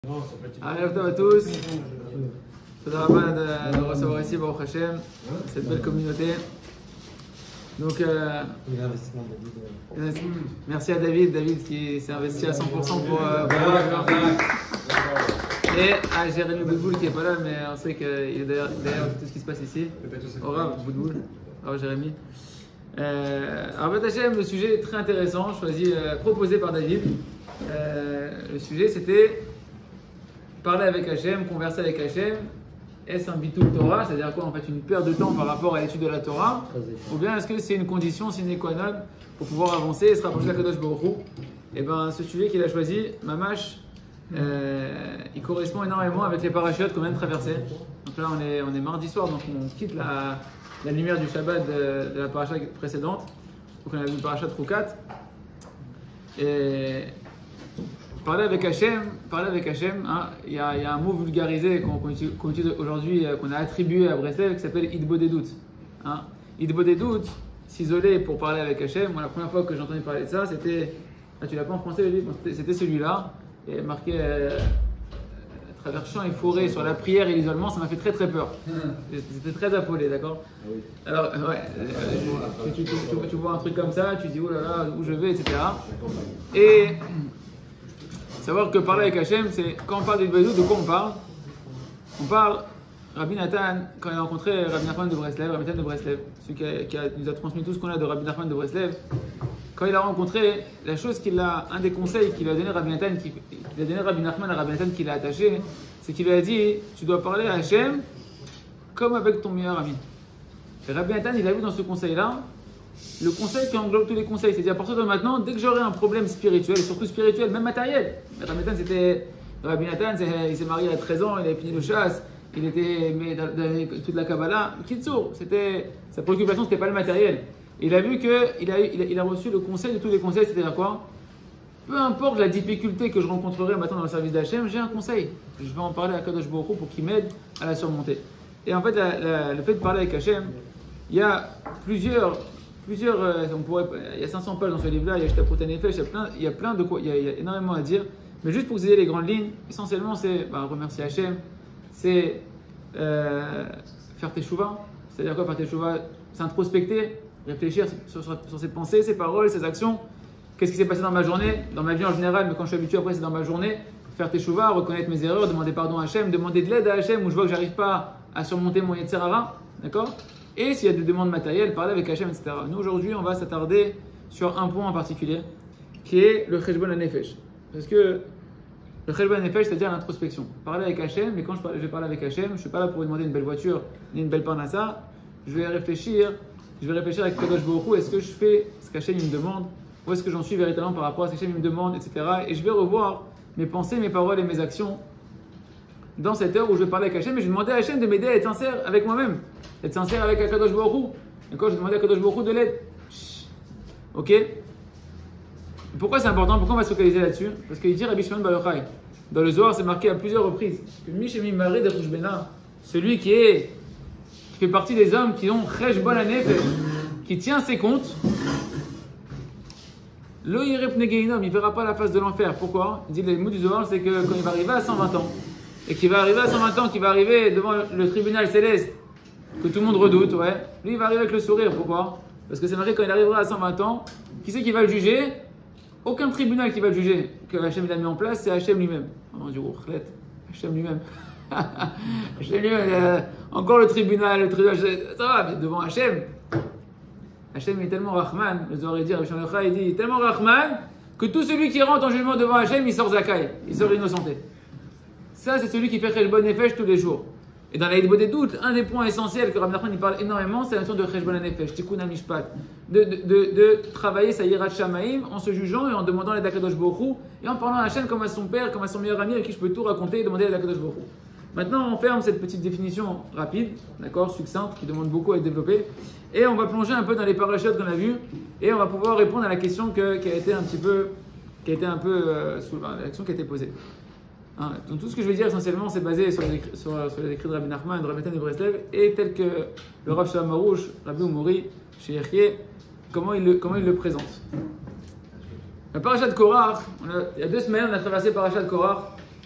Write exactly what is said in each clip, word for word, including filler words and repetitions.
Arrête à tous. Toda Rabba de, de recevoir ici Baruch Hashem, cette belle communauté. Donc, euh, merci à David, David qui s'est investi à cent pour cent pour. Euh, pour Et à Jérémy Boudboul qui n'est pas là, mais on sait qu'il est derrière, derrière tout ce qui se passe ici. Au Rav Boudboul, au Jérémy. Euh, alors, Bat Hashem, le sujet est très intéressant, choisi, euh, proposé par David. Euh, le sujet c'était parler avec Hachem, converser avec Hachem. Est-ce un bitul Torah, c'est-à-dire quoi en fait une perte de temps par rapport à l'étude de la Torah, ou bien est-ce que c'est une condition sine qua non pour pouvoir avancer et se rapprocher de la Kadosh Baruch Hu? Et bien ce sujet qu'il a choisi, Mamash, euh, il correspond énormément avec les parachutes qu'on vient de traverser. Donc là on est, on est mardi soir, donc on quitte la, la lumière du Shabbat de, de la paracha précédente. Donc on a vu le parachat Rukat. Et parler avec Hachem, parler avec Hachem, hein, il y, y a un mot vulgarisé qu'on qu utilise aujourd'hui, euh, qu'on a attribué à Breslev, qui s'appelle Idbodedut. Hein. Idbodedut, s'isoler pour parler avec Hachem. Moi, la première fois que j'ai entendu parler de ça, c'était, ah, tu l'as pas en français, le livre, c'était celui-là, et marqué euh, à travers champs et forêts sur la prière et l'isolement, ça m'a fait très très peur. J'étais très affolé, d'accord. Alors, ouais, euh, tu, tu, tu, tu vois un truc comme ça, tu dis oh là là, où je vais, et cetera. Et savoir que parler avec Hachem, c'est quand on parle de Idbodedut, de quoi on parle? On parle, Rabbi Nathan, quand il a rencontré Rabbi Nachman de Breslev, Rabbi Nathan de Breslev, celui qui, a, qui a, nous a transmis tout ce qu'on a de Rabbi Nachman de Breslev, quand il a rencontré, la chose qu'il a, un des conseils qu'il a donné Rabbi Nathan, qu'il a donné Rabbi Nachman à Rabbi Nathan qu'il a attaché, c'est qu'il lui a dit, tu dois parler à Hachem comme avec ton meilleur ami. Et Rabbi Nathan, il a vu dans ce conseil-là, le conseil qui englobe tous les conseils, c'est-à-dire à partir de maintenant, dès que j'aurai un problème spirituel, et surtout spirituel, même matériel. Rabbi Nathan, c'était, Rabbi Nathan, il s'est marié à treize ans, il avait fini le chasse, il était mais dans, dans toute la Kabbalah. Kitsour, c'était sa préoccupation, c'était pas le matériel. Et il a vu que il a, il a, il a reçu le conseil de tous les conseils, c'est-à-dire quoi? Peu importe la difficulté que je rencontrerai maintenant dans le service d'Hachem, j'ai un conseil. Je vais en parler à Kadosh Baruch Hu pour qu'il m'aide à la surmonter. Et en fait, la, la, le fait de parler avec Hachem, il y a plusieurs Plusieurs, euh, on pourrait, il y a cinq cents pages dans ce livre-là, il y a Shtapot Nefesh, il y a plein, il y a plein de quoi, il y, a, il y a énormément à dire. Mais juste pour vous aider les grandes lignes, essentiellement c'est bah, remercier Hachem, c'est euh, faire teshuva, c'est-à-dire quoi faire teshuva? S'introspecter, réfléchir sur, sur, sur ses pensées, ses paroles, ses actions. Qu'est-ce qui s'est passé dans ma journée, dans ma vie en général, mais quand je suis habitué après c'est dans ma journée. Faire teshuva, reconnaître mes erreurs, demander pardon à Hachem, demander de l'aide à Hachem où je vois que j'arrive pas à surmonter mon Yetzer Hara, d'accord? Et s'il y a des demandes matérielles, parler avec Hachem, et cetera. Nous, aujourd'hui, on va s'attarder sur un point en particulier, qui est le Cheshbon HaNefesh. Parce que le Cheshbon HaNefesh, c'est-à-dire l'introspection. Parler avec Hachem, mais quand je, parle, je vais parler avec Hachem, je ne suis pas là pour lui demander une belle voiture, ni une belle parnassa. Je vais réfléchir, je vais réfléchir avec Kadosh Baruch Hu, est-ce que je fais ce qu'Hachem me demande, où est-ce que j'en suis véritablement par rapport à ce qu'Hachem me demande, et cetera. Et je vais revoir mes pensées, mes paroles et mes actions dans cette heure où je vais parler avec Hachem, et je vais demander à Hachem de m'aider à être sincère avec moi-même, être sincère avec Kadosh Baruch Hu. D'accord, je vais demander à Kadosh Baruch Hu de l'aide. Ok. Pourquoi c'est important? Pourquoi on va se focaliser là-dessus? Parce qu'il dit Rabbi Shimon Bar Yochai, dans le Zohar, c'est marqué à plusieurs reprises que Mishemi Maré de Roushbena, celui qui est, qui fait partie des hommes qui ont Cheshbon HaNefesh, qui tient ses comptes, Lo Yireh Pnei Gehinnom, il ne verra pas la face de l'enfer. Pourquoi? Il dit les mots du Zohar, c'est que quand il va arriver à cent vingt ans, et qu'il va arriver à cent vingt ans, qu'il va arriver devant le tribunal céleste, que tout le monde redoute, ouais, lui il va arriver avec le sourire. Pourquoi? Parce que c'est marqué quand il arrivera à cent vingt ans, qui c'est qui va le juger? Aucun tribunal qui va le juger que Hachem il a mis en place, c'est Hachem lui-même. On dit, oh, Hachem lui-même. Hachem lui-même, euh, encore le tribunal, le tribunal, ça va, mais devant Hachem. Hachem est tellement Rahman, le Zohar dit, il dit, tellement Rahman, que tout celui qui rentre en jugement devant Hachem, il sort Zakai, il sort innocenté. Ça, c'est celui qui fait Cheshbon HaNefesh tous les jours. Et dans la Idbodedut, un des points essentiels que Rabbi Nachman parle énormément, c'est la notion de Cheshbon HaNefesh, Tikkun HaMishpat, de, de, de, de travailler sa Yirat Shamayim en se jugeant et en demandant l'aide d'Akadosh Baruch Hu et en parlant à Hachem comme à son père, comme à son meilleur ami avec qui je peux tout raconter et demander l'aide d'Akadosh Baruch Hu. Maintenant, on ferme cette petite définition rapide, d'accord, succincte, qui demande beaucoup à être développée, et on va plonger un peu dans les parachutes qu'on a vus, et on va pouvoir répondre à la question que, qui a été un petit peu, qui a été un peu, euh, sous, la question qui a été posée. Hein, donc tout ce que je vais dire essentiellement c'est basé sur les, sur, sur les écrits de Rabbi Nachman, de Rabbi Nathan de Breslev et tel que le Rav Shalom Aroush, Rabbi Umori, chez Yechie, comment il le, comment il le présente. La parasha de Korach, on a, il y a deux semaines on a traversé la parasha de Korach,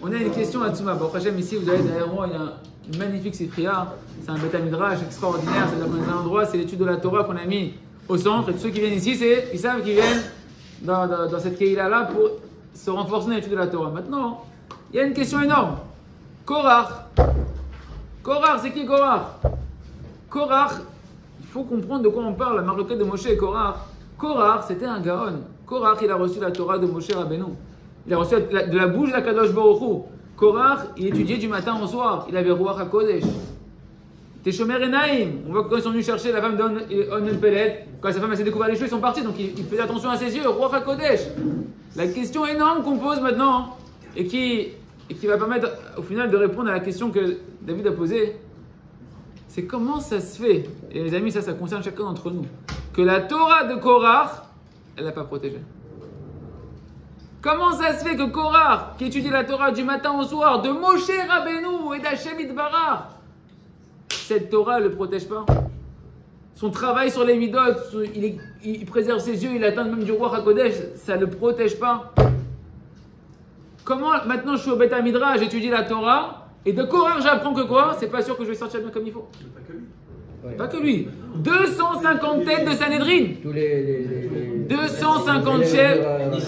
On a une question à Tsuma. Bon, Hachem, ici, vous avez derrière moi, il y a une magnifique Sifria. C'est un Beth Midrash extraordinaire. C'est-à-dire qu'on est dans un endroit, c'est l'étude de la Torah qu'on a mis au centre. Et tous ceux qui viennent ici, c'est, ils savent qu'ils viennent dans, dans, dans cette Keïla-là pour se renforcer dans l'étude de la Torah. Maintenant, il y a une question énorme. Korach. Korach, c'est qui Korach? Korach, il faut comprendre de quoi on parle, la marloquette de Moshe et Korach. Korach, c'était un Gaon. Korach, il a reçu la Torah de Moshe Rabbeinu. Il a reçu de la bouche de la Kadosh Baruch Hu. Korach, il étudiait du matin au soir. Il avait Ruach HaKodesh. Teshomer Enaim. On voit que quand ils sont venus chercher la femme d'Onen Pelet, quand sa femme s'est découvert les cheveux, ils sont partis. Donc il, il faisait attention à ses yeux. Ruach HaKodesh. La question énorme qu'on pose maintenant, et qui, et qui va permettre au final de répondre à la question que David a posée, c'est comment ça se fait, et les amis, ça, ça concerne chacun d'entre nous, que la Torah de Korach, elle n'a pas protégé. Comment ça se fait que Korach, qui étudie la Torah du matin au soir, de Moshe Rabbeinu et d'Hashem Itbarach, cette Torah ne le protège pas? Son travail sur les midot, il, est, il préserve ses yeux, il atteint même du roi HaKodesh, ça ne le protège pas. Comment maintenant je suis au Beth Midrash, j'étudie la Torah, et de Korach j'apprends que quoi? C'est pas sûr que je vais sortir bien comme il faut. Pas que lui. Ouais. Pas que lui. deux cent cinquante têtes de Sanhedrin. Tous les, les, les, les deux cent cinquante les- chefs.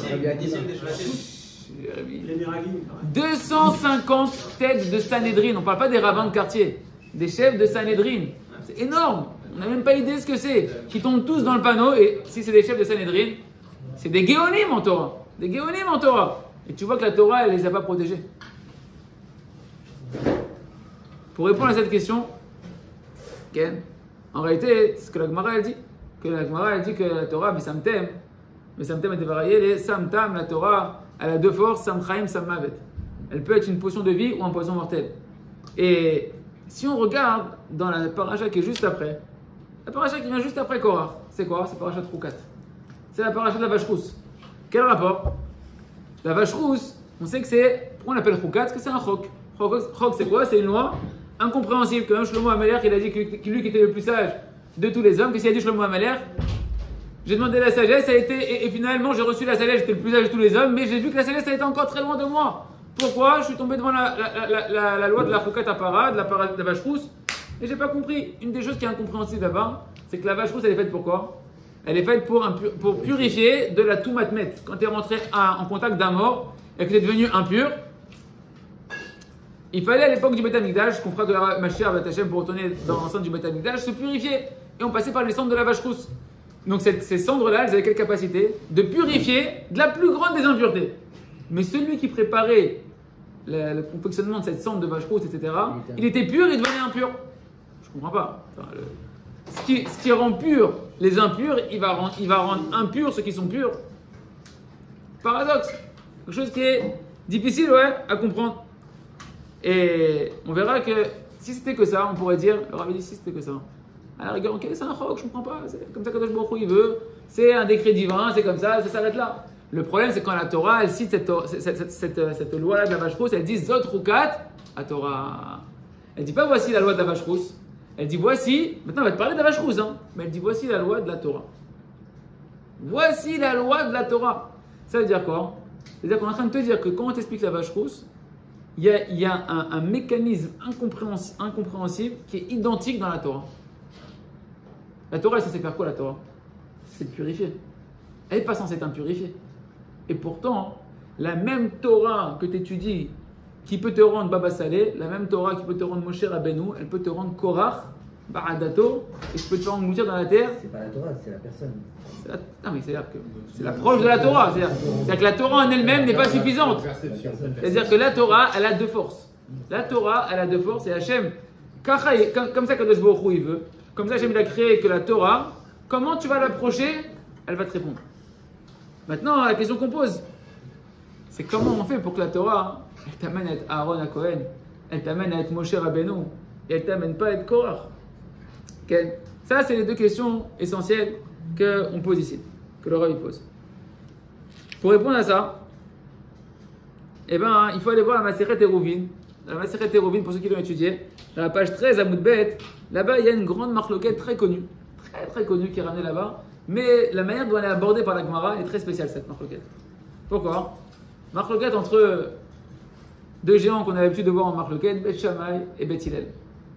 Les Miraglim. deux cent cinquante têtes de Sanhedrin. On ne parle pas des rabbins de quartier, des chefs de Sanhedrin. C'est énorme. On n'a même pas idée de ce que c'est. Qui tombent tous dans le panneau. Et si c'est des chefs de Sanhedrin, c'est des Géonim en Torah. Des Géonim en Torah. Et tu vois que la Torah, elle ne les a pas protégés. Pour répondre à cette question, Ken, en réalité, c'est ce que la Gemara elle dit. Que la Gemara elle dit que la Torah, mais samtem, mais samtem est varié, les samtam, la Torah, elle a deux forces, samchaim, sammavet. Elle peut être une potion de vie ou un poison mortel. Et si on regarde dans la paracha qui est juste après, la paracha qui vient juste après Korach, c'est quoi? C'est paracha de Roukat. C'est la paracha de la vache rousse. Quel rapport? La vache rousse, on sait que c'est, pourquoi on l'appelle Roukat? Parce que c'est un chok. Chok, c'est quoi? C'est une loi incompréhensible. Que même Shlomo HaMelech, il a dit que lui qui était le plus sage de tous les hommes, qu'est-ce qu'il a dit Shlomo HaMelech? J'ai demandé la sagesse, a été, et, et finalement j'ai reçu la sagesse, j'étais le plus sage de tous les hommes, mais j'ai vu que la sagesse a été encore très loin de moi. Pourquoi? Je suis tombé devant la, la, la, la, la loi de la Roukat à para, de la, para, de la vache rousse, et j'ai pas compris. Une des choses qui est incompréhensible là-bas, c'est que la vache rousse, elle est faite pour quoi? Elle est faite pour, un, pour purifier de la toumatmet. Quand tu es rentré à, en contact d'un mort et que tu es devenu impur, il fallait à l'époque du Beth Amikdash, qu'on fera de la Mashiach Beth Hashem pour retourner dans l'enceinte du Beth Amikdash, se purifier. Et on passait par les cendres de la vache rousse. Donc cette, ces cendres-là, elles avaient quelle capacité? De purifier de la plus grande des impuretés. Mais celui qui préparait le, le confectionnement de cette cendre de vache rousse, et cetera, il était pur, il devenait impur. Je comprends pas. Enfin, le, ce, qui, ce qui rend pur les impurs, il va rendre, il va rendre impurs ceux qui sont purs. Paradoxe. Quelque chose qui est difficile, ouais, à comprendre. Et on verra que si c'était que ça, on pourrait dire, le Rabbi dit si c'était que ça. À la rigueur, ok, c'est un chok, je comprends pas, c'est comme ça que Kadosh Baruch Hu il veut, c'est un décret divin, c'est comme ça, ça s'arrête là. Le problème, c'est quand la Torah, elle cite cette, cette, cette, cette, cette loi-là de la vache rousse, elle dit Zot Rukat à Torah. Elle dit pas voici la loi de la vache rousse, elle dit voici, maintenant on va te parler de la vache rousse, hein, mais elle dit voici la loi de la Torah. Voici la loi de la Torah. Ça veut dire quoi? C'est-à-dire qu'on est en train de te dire que quand on t'explique la vache rousse, il y a, il y a un, un mécanisme incompréhensible, incompréhensible qui est identique dans la Torah. La Torah, ça sait faire quoi la Torah? C'est purifier. Elle n'est pas censée t'impurifier. Et pourtant, la même Torah que tu étudies, qui peut te rendre Baba Saleh, la même Torah qui peut te rendre Moshe Rabbeinu, elle peut te rendre Korach, Baradato, et je peux te faire engloutir dans la terre. C'est pas la Torah, c'est la personne. C'est la... Non, mais c'est-à-dire que c'est l'approche de la Torah. C'est-à-dire, c'est-à-dire que la Torah en elle-même n'est pas suffisante. C'est-à-dire que la Torah, elle a deux forces. La Torah, elle a deux forces, et Hachem, comme ça Kadosh Baruch Hu il veut, comme ça Hachem il a créé que la Torah, comment tu vas l'approcher? Elle va te répondre. Maintenant, la question qu'on pose, c'est comment on fait pour que la Torah, elle t'amène à être Aaron à Cohen, elle t'amène à être Moshe Rabbeinu, et elle t'amène pas à être Korach. Okay. Ça, c'est les deux questions essentielles qu'on pose ici, que le Rav pose. Pour répondre à ça, eh ben, il faut aller voir la Maseret Eruvin. La Maseret Eruvin, pour ceux qui l'ont étudié, dans la page treize à Moudbet, là-bas, il y a une grande marloquette très connue, très très connue qui est ramenée là-bas, mais la manière dont elle est abordée par la Gemara est très spéciale, cette marloquette. Pourquoi? Marloquette entre deux géants qu'on a l'habitude de voir en Marloquette, Beth Shammai et Beth Hillel.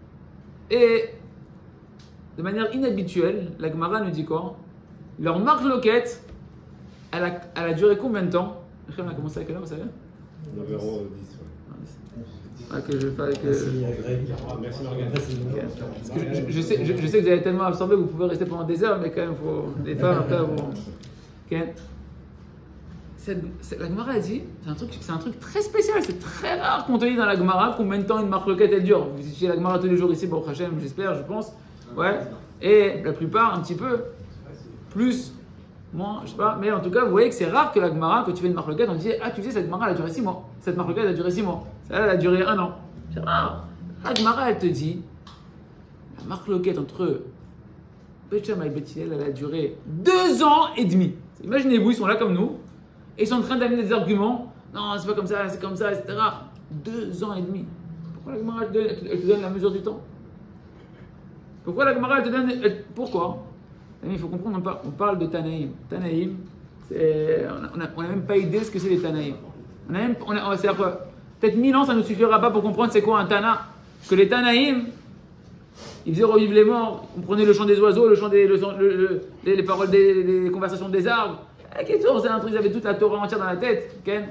Et de manière inhabituelle, la Gemara nous dit quoi? Leur Marloquette, elle a, elle a duré combien de temps? On a commencé à quelle heure, vous savez? neuf heures dix, ouais. Ah, que je fais que... Merci Morgane. Okay. Parce que je, je, sais, je, je sais que vous avez tellement absorbé que vous pouvez rester pendant des heures, mais quand même, faut... les femmes, après, bon... Okay. Cette, cette, la Gemara a dit, c'est un, truc, c'est un truc très spécial, c'est très rare qu'on te dise dans la Gemara combien de temps une marloquette elle dure. Vous étudiez la Gemara tous les jours ici, Baruch Hashem, j'espère, je pense. Ouais. Et la plupart, un petit peu, plus, moins, je sais pas. Mais en tout cas, vous voyez que c'est rare que la Gemara, quand tu fais une marloquette, on te dit, ah, tu sais, cette Gemara, elle a duré six mois. Cette marloquette, elle a duré six mois. Celle-là, elle a duré un an. C'est rare. La Gemara, elle te dit, la marloquette entre Beth Shammai et Beth Hillel, elle a duré deux ans et demi. Imaginez-vous, ils sont là comme nous. Et ils sont en train d'amener des arguments. Non, c'est pas comme ça, c'est comme ça, et cetera. Deux ans et demi. Pourquoi la Gemara, elle, elle te donne la mesure du temps? Pourquoi la Gemara, elle te donne... Elle, pourquoi? Il faut comprendre, on parle, on parle de Tanaïm. Tanaïm, on n'a même pas idée de ce que c'est les Tanaïm. On a même... On a, c'est quoi? Peut-être mille ans, ça ne nous suffira pas pour comprendre c'est quoi un Tana. Parce que les Tanaïm, ils faisaient revivre les morts. On prenait le chant des oiseaux, le chant des... Le, le, le, les, les paroles des, des conversations des arbres. C'est un truc, ils avaient toute la Torah entière dans la tête, okay?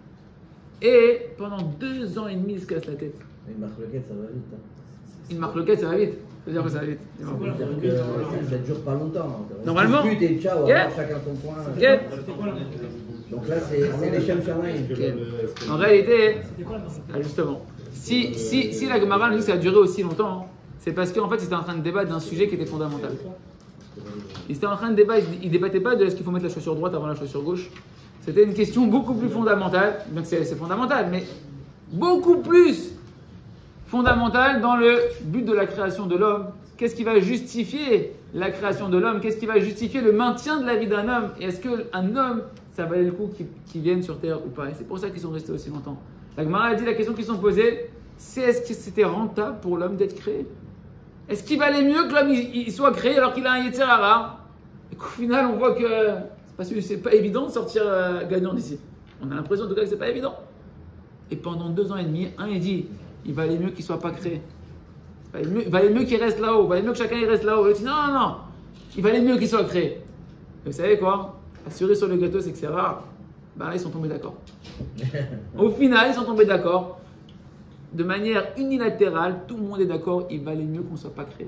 Et pendant deux ans et demi, ils se cassent la tête. Une marloquette, ça va vite. Hein. Une marloquette, ça va vite. Ça veut dire que ça va vite. Ça veut dire que ça, ça dure pas longtemps. Normalement. Tu et ciao, yeah. chacun son point. Yeah. Donc là, c'est les Shem Shamaïm. Okay. En réalité, ah, justement, si, si, si la Gemara nous dit que ça a duré aussi longtemps, c'est parce qu'en fait, ils étaient en train de débattre d'un sujet qui était fondamental. Ils étaient en train de débattre, ils ne débattaient pas de est-ce qu'il faut mettre la chaussure droite avant la chaussure gauche. C'était une question beaucoup plus fondamentale. Donc c'est, c'est fondamental, mais beaucoup plus fondamentale dans le but de la création de l'homme. Qu'est-ce qui va justifier la création de l'homme? Qu'est-ce qui va justifier le maintien de la vie d'un homme? Et est-ce qu'un homme, ça valait le coup qu'il, qu'il vienne sur Terre ou pas? Et c'est pour ça qu'ils sont restés aussi longtemps. La Gemara a dit, la question qu'ils sont posée, c'est est-ce que c'était rentable pour l'homme d'être créé? Est-ce qu'il valait mieux que l'homme il, il soit créé alors qu'il a un Yetzer Hara? Et qu'au final, on voit que c'est pas, c'est pas évident de sortir euh, gagnant d'ici. On a l'impression en tout cas que c'est pas évident. Et pendant deux ans et demi, un il dit, il valait mieux qu'il soit pas créé. Il valait mieux, il valait mieux qu'il reste là-haut. Il valait mieux que chacun il reste là-haut. Il dit non, non, non. Il valait mieux qu'il soit créé. Et vous savez quoi? La cerise sur le gâteau, c'est que c'est rare. Ben là, ils sont tombés d'accord. Au final, ils sont tombés d'accord. De manière unilatérale, tout le monde est d'accord, il valait mieux qu'on ne soit pas créé.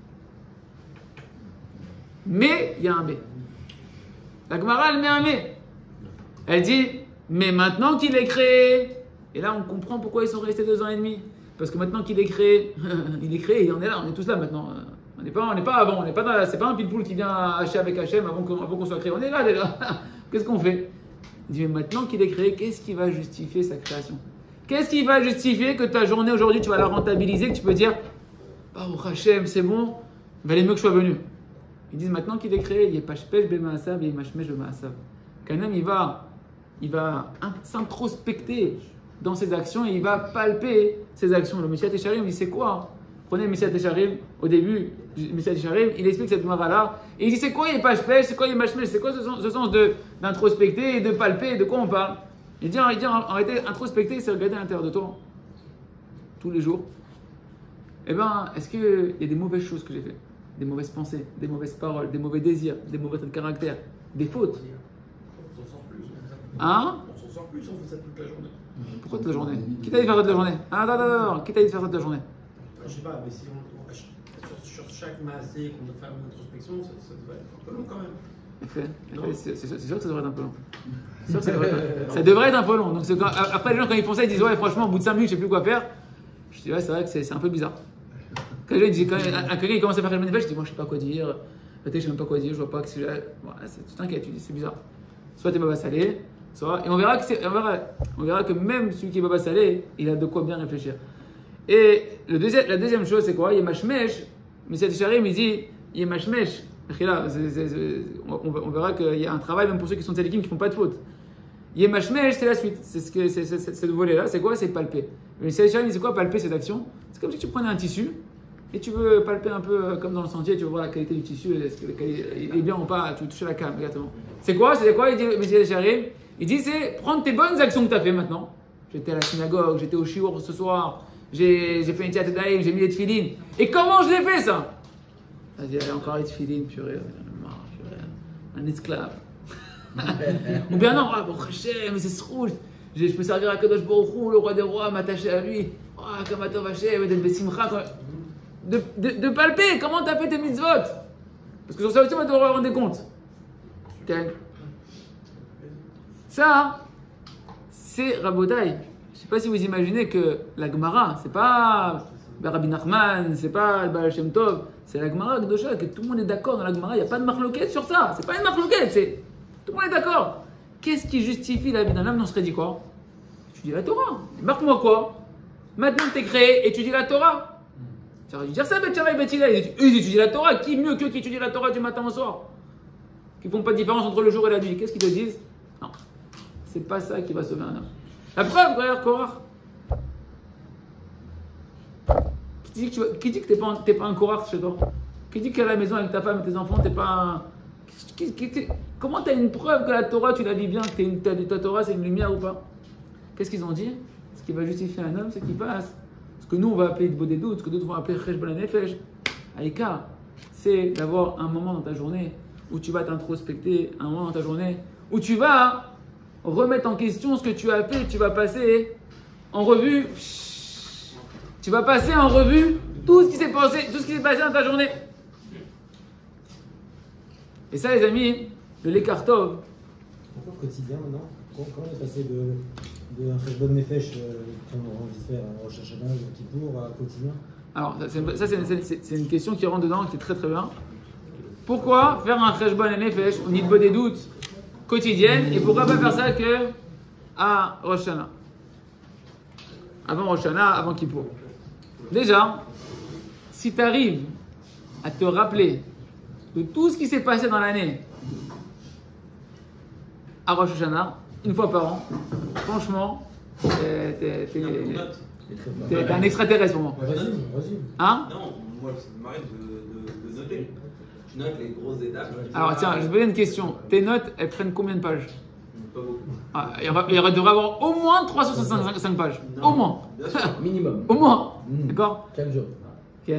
Mais, il y a un mais. La Gemara, elle met un mais. Elle dit, mais maintenant qu'il est créé, et là on comprend pourquoi ils sont restés deux ans et demi. Parce que maintenant qu'il est créé, il est créé, et on est là, on est tous là maintenant. On n'est pas, on n'est pas avant, on n'est pas dans, c'est pas un pile-poule qui vient hacher avec Hachem avant qu'on, avant qu'on soit créé. On est là déjà. Qu'est-ce qu'on fait? Il dit, mais maintenant qu'il est créé, qu'est-ce qui va justifier sa création? Qu'est-ce qui va justifier que ta journée aujourd'hui, tu vas la rentabiliser, que tu peux dire, oh Hachem, c'est bon, il valait mieux que je sois venu. Ils disent maintenant qu'il est créé, il est pashpesh b'maasav et mashmesh b'maasav. Qu'un homme, il va, il va s'introspecter dans ses actions et il va palper ses actions. Le Messiah Tesharim, il dit c'est quoi? Prenez le Messiah Tesharim, au début, le Messiah Tesharim, il explique cette Gemara-là, et il dit c'est quoi il est pashpesh, c'est quoi il est mashmesh, c'est quoi ce sens, ce sens de, d'introspecter et de palper, de quoi on parle? Il dit, il dit en réalité, introspecter, c'est regarder à l'intérieur de toi, tous les jours. Eh bien, est-ce qu'il y a des mauvaises choses que j'ai faites? Des mauvaises pensées, des mauvaises paroles, des mauvais désirs, des mauvais traits de caractère, des fautes? On s'en sort plus. Hein? On s'en sort plus, on fait ça toute la journée. Pourquoi toute la journée? Qui t'a dit de faire toute la journée? Ah, non, non, non, non. Qui t'a dit de faire toute la journée? Je sais pas, mais si on, on sur, sur chaque massé qu'on doit faire une introspection, ça, ça devrait être un peu long quand même. Effet. Effet. C'est, c'est, c'est sûr que ça devrait être un peu long. C'est sûr que ça devrait être, ça devrait être un peu long. Donc c'est quand, après les gens quand ils font ça, ils disent ouais franchement au bout de cinq minutes je sais plus quoi faire. Je dis ouais c'est vrai que c'est, c'est un peu bizarre. Quand les gens disent, quand un quelqu'un commence à faire le manifeste, je dis moi je sais pas quoi dire. Peut-être je sais même pas quoi dire, je vois pas que c'est. Ouais, c'est, tu t'inquiètes, tu dis c'est bizarre. Soit t'es Baba Salé, soit et on verra que c'est, on verra, on verra que même celui qui est Baba Salé, il a de quoi bien réfléchir. Et le deuxième, la deuxième chose c'est quoi? Il y a Mashmesh, mais c'est Tisharim, il dit il y a Mashmesh. Là, c'est, c'est, c'est, on, on verra qu'il y a un travail même pour ceux qui sont tzadikim qui ne font pas de faute. Yemashmesh, c'est la suite. C'est ce que c'est, c'est, c'est, c'est ce volet-là. C'est quoi? C'est palper. Mais c'est quoi palper cette action? C'est comme si tu prenais un tissu et tu veux palper un peu comme dans le sentier. Tu veux voir la qualité du tissu. Est-ce que il est bien ou pas? Tu veux toucher la came, exactement. C'est quoi? C'est quoi? Il dit, il dit c'est prendre tes bonnes actions que tu as fait maintenant. j'étais à la synagogue, j'étais au shiur ce soir, j'ai fait une tiyat daïm, j'ai mis les tefilines. Et comment je l'ai fait ça? Elle dit, encore les tefilines, purée, un esclave. Ou bien non, ah, bon, mais c'est ce rouge. Je peux servir à Kadosh Baruch Hu, le roi des rois, m'attacher à lui. Oh, Kamatov Hashem, d'être Bessimcha. De, de, de palper, comment t'as fait tes mitzvot? Parce que sur ça aussi, on va devoir rendre compte. Okay. Ça, c'est Rabotai. Je ne sais pas si vous imaginez que la Gemara, c'est pas Rabbi Nachman, c'est pas le Baal Shem Tov, c'est la Gemara Gdosha, que tout le monde est d'accord dans la Gemara, il n'y a pas de marloquette sur ça. C'est pas une marloquette, c'est. Tout le monde est d'accord. Qu'est-ce qui justifie la vie d'un homme? On serait dit quoi? Étudie la Torah. Marque-moi quoi? Maintenant que tu es créé, étudie la Torah. Tu aurais dû dire ça, Beth Shammai, Beth Hillel. Ils étudient la Torah. Qui mieux qu'eux qui étudient la Torah du matin au soir? Qui ne font pas de différence entre le jour et la nuit. Qu'est-ce qu'ils te disent? Non. C'est pas ça qui va sauver un homme. La preuve, regarde Korach. Qui dit que tu qui dit que t'es pas, t'es pas un Korach chez toi? Qui dit qu'à la maison avec ta femme et tes enfants, t'es pas un. Qui, qui, qui, comment tu as une preuve que la Torah, tu la vis bien, que une, ta Torah c'est une lumière ou pas? Qu'est-ce qu'ils ont dit? Ce qui va justifier un homme, c'est qu'il passe. Ce que nous on va appeler de des doutes, ce que d'autres vont appeler Cheshbon Nefesh. Aïka, c'est d'avoir un moment dans ta journée où tu vas t'introspecter, un moment dans ta journée où tu vas remettre en question ce que tu as fait, tu vas passer en revue. Tu vas passer en revue tout ce qui s'est passé, tout ce qui s'est passé dans ta journée. Et ça, les amis, le Lekartov. Encore quotidien maintenant. Comment on est passé de, de un Cheshbon Nefesh euh, qu'on a envie de faire à Rosh Hashanah, Yom Kippour, à quotidien? Alors, ça, c'est une question qui rentre dedans, qui est très très bien. Pourquoi faire un Cheshbon Nefesh, au niveau des doutes quotidiennes, et pourquoi pas faire ça que à Rosh Hashanah? Avant Rosh Hashanah, avant Kippour. Déjà, si tu arrives à te rappeler de tout ce qui s'est passé dans l'année à Rosh Hashanah, une fois par an, franchement, t'es un extraterrestre pour moi. Vas-y, vas-y. Hein? Non, moi, ça m'arrête de, de, de noter. Je note les grosses étapes. Alors tiens, je vais vous poser une question. Tes notes, elles prennent combien de pages? Pas beaucoup. Ah, il, y aura, il y aura, devrait avoir au moins trois cent soixante-cinq pages. Non. Au moins. Minimum. Au moins. Mmh. D'accord? Chaque jour. Ok.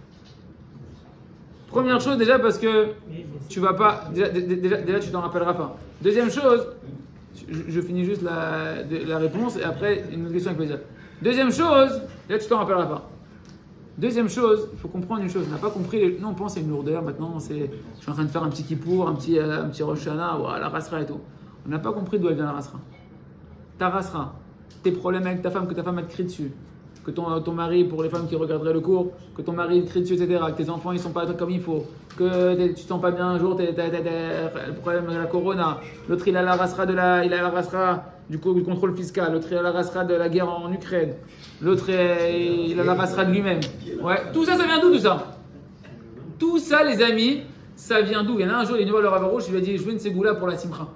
Première chose déjà parce que tu vas pas, déjà, déjà, déjà tu t'en rappelleras pas. Deuxième chose, je, je finis juste la, la réponse et après une autre question avec plaisir. Deuxième chose, là tu t'en rappelleras pas. Deuxième chose, il faut comprendre une chose, on n'a pas compris, les, nous on pense c'est une lourdeur maintenant, c'est, je suis en train de faire un petit Kippour, un petit, un petit Rosh Hashanah, voilà, la rasra et tout. On n'a pas compris d'où elle vient la rasra. Ta rasra, tes problèmes avec ta femme, que ta femme a te crie dessus. Que ton, ton mari, pour les femmes qui regarderaient le cours, que ton mari te crie dessus, et cetera. Que tes enfants ils sont pas comme il faut, que tu te sens pas bien un jour, t'es, t'es, t'es, t'es, le problème de la corona, l'autre il a la rasera de la, il a la rasera du, du contrôle fiscal, l'autre il a la rasera de la guerre en Ukraine, l'autre il a la rasera de lui-même. Ouais, tout ça, ça vient d'où tout ça? Tout ça, les amis, ça vient d'où? Il y en a un jour, il est venu voir le Rav Arush, il lui a dit, je veux une ségoula pour la simcha.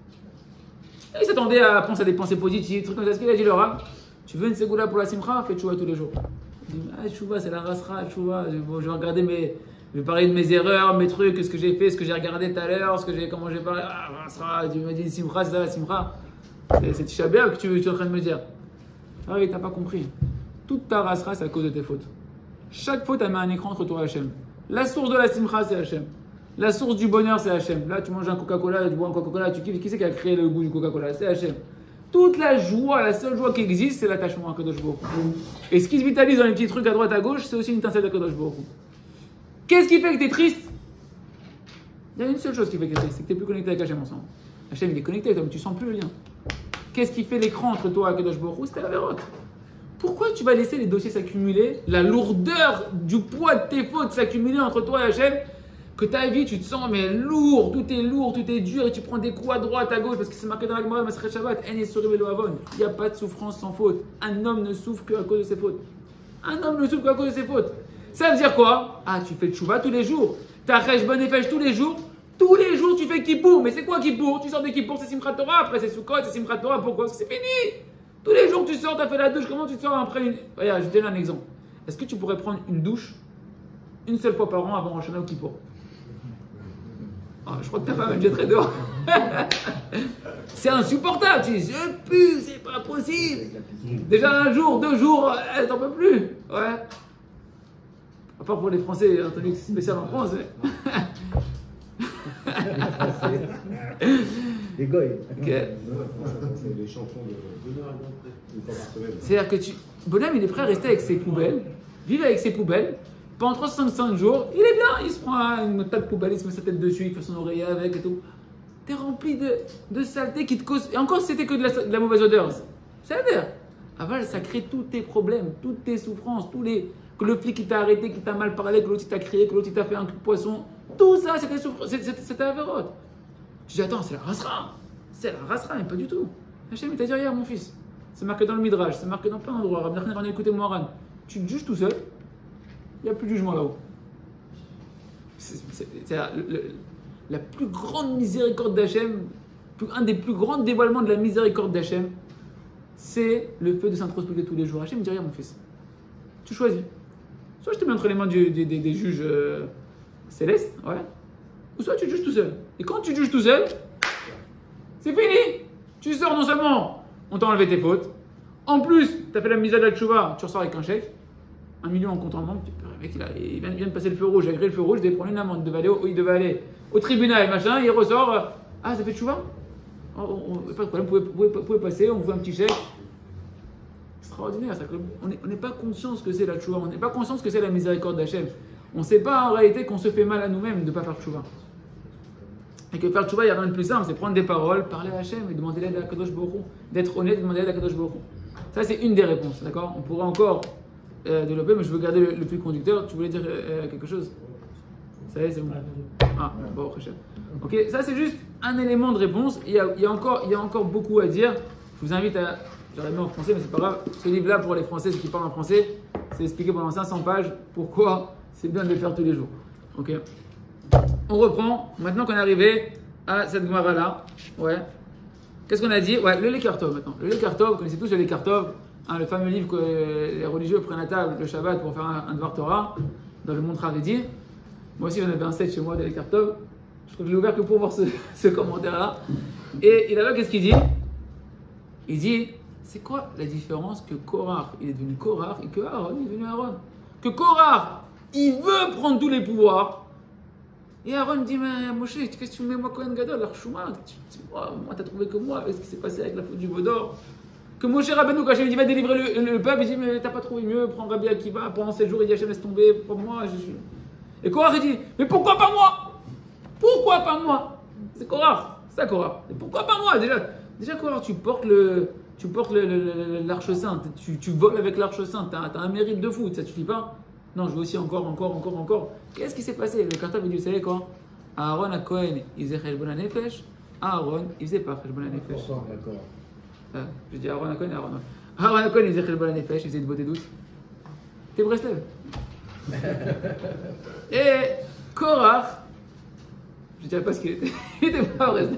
Et il s'attendait à penser à des pensées positives, trucs comme ça. Ce qu'il a dit le Rav? Tu veux une ségoula pour la simcha? Fais tchouva tous les jours. Il dit, ah, tchouva, c'est la rasra, tchouva. Je vais regarder mes. Je vais parler de mes erreurs, mes trucs, ce que j'ai fait, ce que j'ai regardé tout à l'heure, ce que j'ai, comment j'ai parlé. Ah, rasra, tu me dis simcha, c'est ça la simcha. C'est Tisha B'Av que tu, tu es en train de me dire. Ah oui, t'as pas compris. Toute ta rasra, c'est à cause de tes fautes. Chaque faute, elle met un écran entre toi et Hachem. La source de la simcha, c'est Hachem. La source du bonheur, c'est Hachem. Là, tu manges un Coca-Cola, tu bois un Coca-Cola, tu kiffes. Qui c'est qui a créé le goût du Coca-Cola? C'est Hachem. Toute la joie, la seule joie qui existe, c'est l'attachement à Kadosh Baruch Hu. Et ce qui se vitalise dans les petits trucs à droite à gauche, c'est aussi une étincelle de Kadosh Baruch Hu. Qu'est-ce qui fait que tu es triste? Il y a une seule chose qui fait que tu es triste, c'est que tu n'es plus connecté avec Hachem ensemble. Hachem, il est connecté avec toi, mais tu sens plus le lien. Qu'est-ce qui fait l'écran entre toi et Kadosh Baruch Hu? C'est la vérote. Pourquoi tu vas laisser les dossiers s'accumuler, la lourdeur du poids de tes fautes s'accumuler entre toi et Hachem, que ta vie, tu te sens mais lourd, tout est lourd, tout est dur, et tu prends des coups à droite, à gauche, parce que c'est marqué dans la Gemara, Masechet Shabbat, En Yesori Velo Avon. Il n'y a pas de souffrance sans faute. Un homme ne souffre qu'à cause de ses fautes. Un homme ne souffre qu'à cause de ses fautes. Ça veut dire quoi? Ah, tu fais le tchouva tous les jours. Tu as Cheshbon Nefesh tous les jours. Tous les jours, tu fais Kippour. Mais c'est quoi Kippour? Tu sors de Kippour, c'est Simchat Torah. Après, c'est Sukkot, c'est Simchat Torah. Pourquoi? Parce que c'est fini. Tous les jours, tu sors, tu as fait la douche. Comment tu te sors après une. Regarde, je te donne un exemple. Est-ce que tu pourrais prendre une douche une seule fois par an avant Rosh Hashanah ou Kippour? Oh, Oh, je crois que ta femme me jetterait dehors. C'est insupportable. Tu dis, je pue, c'est pas possible. Déjà un jour, deux jours, elle t'en peut plus. Ouais. À part pour les Français, j'ai entendu que c'est spécial en France. Mais... Les goy. Okay. C'est les champions de une fois par semaine. C'est-à-dire que tu... Bonhomme, il est prêt à rester avec ses poubelles, vivre avec ses poubelles. Pendant trois cent soixante-cinq jours, il est bien, il se prend une tas de poubelles, il se met sa tête dessus, il fait son oreiller avec et tout. T'es rempli de, de saleté qui te cause. Et encore, si c'était que de la, de la mauvaise odeur. C'est-à-dire, aval, ça crée tous tes problèmes, toutes tes souffrances, tous les. Que le flic qui t'a arrêté, qui t'a mal parlé, que l'autre t'a crié, que l'autre t'a fait un coup de poisson. Tout ça, c'était souffrance, c'était avérote. Tu dis, attends, c'est la rasera. C'est la rasera, mais pas du tout. Hachem, il t'a dit, regarde, mon fils. C'est marqué dans le Midrash, c'est marqué dans plein d'endroits. Rabbi Nachman, écoutez Moharan. Tu te juges tout seul. Il n'y a plus de jugement là-haut. C'est la, la plus grande miséricorde d'Hachem, un des plus grands dévoilements de la miséricorde d'Hachem, c'est le fait de s'introspecter tous les jours. Hachem me dit, regarde mon fils, tu choisis. Soit je te mets entre les mains du, des, des, des juges euh, célestes, ouais, ou soit tu te juges tout seul. Et quand tu te juges tout seul, c'est fini. Tu sors non seulement, on t'a enlevé tes fautes, en plus, tu as fait la mise à la tchouva, tu ressors avec un chèque. Un million en compte en banque, le mec il, a, il, vient, il vient de passer le feu rouge, il a grillé le feu rouge, il devait prendre une amende, il devait aller au, il devait aller au tribunal, machin, il ressort, euh, ah ça fait tchouva, oh, on, on, pas de problème, vous pouvez, vous pouvez passer, on vous fait un petit chèque. Extraordinaire, ça, on n'est pas conscient ce que c'est la tchouva, on n'est pas conscient ce que c'est la miséricorde d'Hachem. On ne sait pas en réalité qu'on se fait mal à nous-mêmes de ne pas faire tchouva. Et que faire tchouva, il n'y a rien de plus simple, c'est prendre des paroles, parler à Hachem et demander l'aide à Kadosh Baruch Hu, d'être honnête et demander l'aide à Kadosh Baruch Hu. Ça c'est une des réponses, d'accord? On pourrait encore Euh, développer, mais je veux garder le, le fil conducteur. Tu voulais dire euh, quelque chose? Ça y est, c'est bon. Ah, bon, prochain. Ok, ça c'est juste un élément de réponse. Il y a, il y a, encore, il y a encore beaucoup à dire. Je vous invite à. J'aurais mis en français, mais c'est pas grave. Ce livre-là, pour les Français, ceux qui parlent en français, c'est expliqué pendant cinq cents pages pourquoi c'est bien de le faire tous les jours. Ok. On reprend. Maintenant qu'on est arrivé à cette Gemara-là. Ouais. Qu'est-ce qu'on a dit? Ouais, le Lekartov maintenant. Le Lekartov, vous connaissez tous le Lekartov. Hein, le fameux livre que les religieux prennent à table le Shabbat pour faire un, un Dvar Torah dans le monde Haredi. Moi aussi j'en avais un set chez moi de l'Ekartov. Je crois que je l'ai ouvert que pour voir ce, ce commentaire-là. Et, et là-bas, qu'est-ce qu'il dit? Il dit, c'est quoi la différence que Korach, il est devenu Korach et que Aaron, il est devenu Aaron? Que Korach, il veut prendre tous les pouvoirs. Et Aaron dit, mais Moshe, qu'est-ce que tu mets moi Kohen Gadol, l'Archouma? Moi, moi t'as trouvé que moi avec ce qui s'est passé avec la faute du Vaudor. Que Moshe Rabbeinu, quand Hachem dit va délivrer le, le, le peuple, il dit mais t'as pas trouvé mieux, prends Rabbi Akiva, pendant sept jours, il dit Hachem laisse tomber, pour moi, je suis. Et Korach il dit mais pourquoi pas moi? Pourquoi pas moi? C'est Korach, c'est ça Korach. Et pourquoi pas moi? Déjà, déjà Korach, tu portes le, tu portes le, le, le, l'arche sainte, tu, tu voles avec l'arche sainte, t'as, t'as un mérite de fou, ça te suffit pas? Non, je veux aussi encore, encore, encore, encore. Qu'est-ce qui s'est passé? Le Kartav il dit vous savez quoi? Aaron à Cohen, il faisait Cheshbon HaNefesh, Aaron, il faisait pas Cheshbon HaNefesh. D'accord. Ah, je dis Aaron Cohen et Aaron. Aaron Cohen, il faisait Cheshbon HaNefesh, il faisait une beauté douce. T'es Breslev. Et Korach, je ne dirais pas ce qu'il était. Il était pas Breslev.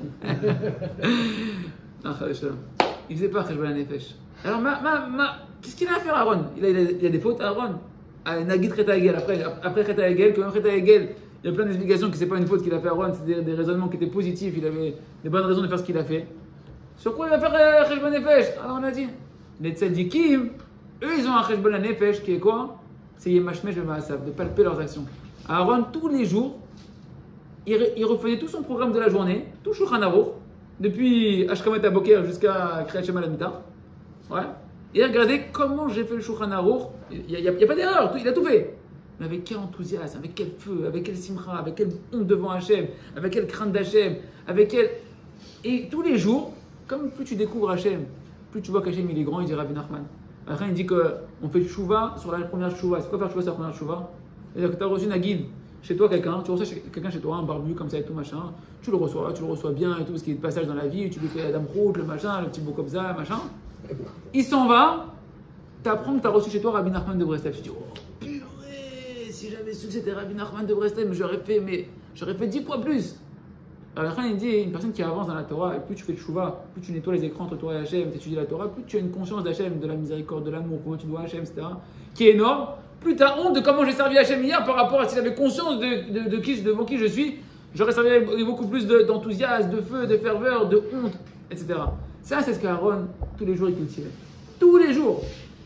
Non, il faisait pas Cheshbon HaNefesh. Alors, ma, ma, ma, qu'est-ce qu'il a à faire Aaron? Il a, il, a, il a des fautes Aaron. Nagid Cheta Hegel. Après, après Cheta Hegel, quand même Cheta Hegel, il y a plein d'explications que c'est pas une faute qu'il a fait Aaron, c'est des, des raisonnements qui étaient positifs. Il avait des bonnes raisons de faire ce qu'il a fait. Sur quoi il va faire Cheshbon HaNefesh? Alors on a dit, les tzadikim, eux ils ont un Cheshbon HaNefesh qui est quoi? C'est Yemashmesh V'Maasav, de palper leurs actions. Aaron, tous les jours, il, il refaisait tout son programme de la journée, tout Shulchan Aruch, depuis Ashkamat HaBoker jusqu'à Kriyat Shema Lamita. Ouais. Et regardez comment j'ai fait le Shulchan Aruch. Il n'y a, a, a pas d'erreur, il a tout fait. Mais avec quel enthousiasme, avec quel feu, avec quel simcha, avec quelle honte devant Hachem, avec quelle crainte d'Hachem, avec quel. Et tous les jours, comme plus tu découvres Hachem, plus tu vois qu'Hachem il est grand, il dit Rabbi Nachman. Après il dit qu'on fait tchouva sur la première tchouva. C'est quoi faire tchouva sur la première tchouva? C'est-à-dire que tu as reçu une guide chez toi, quelqu'un, tu reçois quelqu'un chez toi, un barbu comme ça et tout machin, tu le reçois, tu le reçois bien et tout, ce qui est de passage dans la vie, tu lui fais la dame route, le machin, le petit beau comme ça, machin. Il s'en va, tu apprends que tu as reçu chez toi Rabbi Nachman de Breslev. Tu dis, oh purée, si j'avais su que c'était Rabbi Nachman de Breslev, j'aurais fait, mais j'aurais fait dix fois plus. Alors il dit, une personne qui avance dans la Torah, et plus tu fais le chouva, plus tu nettoies les écrans entre toi et Hachem, tu étudies la Torah, plus tu as une conscience d'Hachem, de la miséricorde, de l'amour, comment tu dois Hachem, et cetera, qui est énorme, plus tu as honte de comment j'ai servi Hachem hier par rapport à si j'avais conscience de, de, de qui, devant qui je suis, J'aurais servi avec beaucoup plus de- d'enthousiasme, de feu, de ferveur, de honte, et cetera. Ça, c'est ce qu'Aaron, tous les jours, il cultivait. Tous les jours.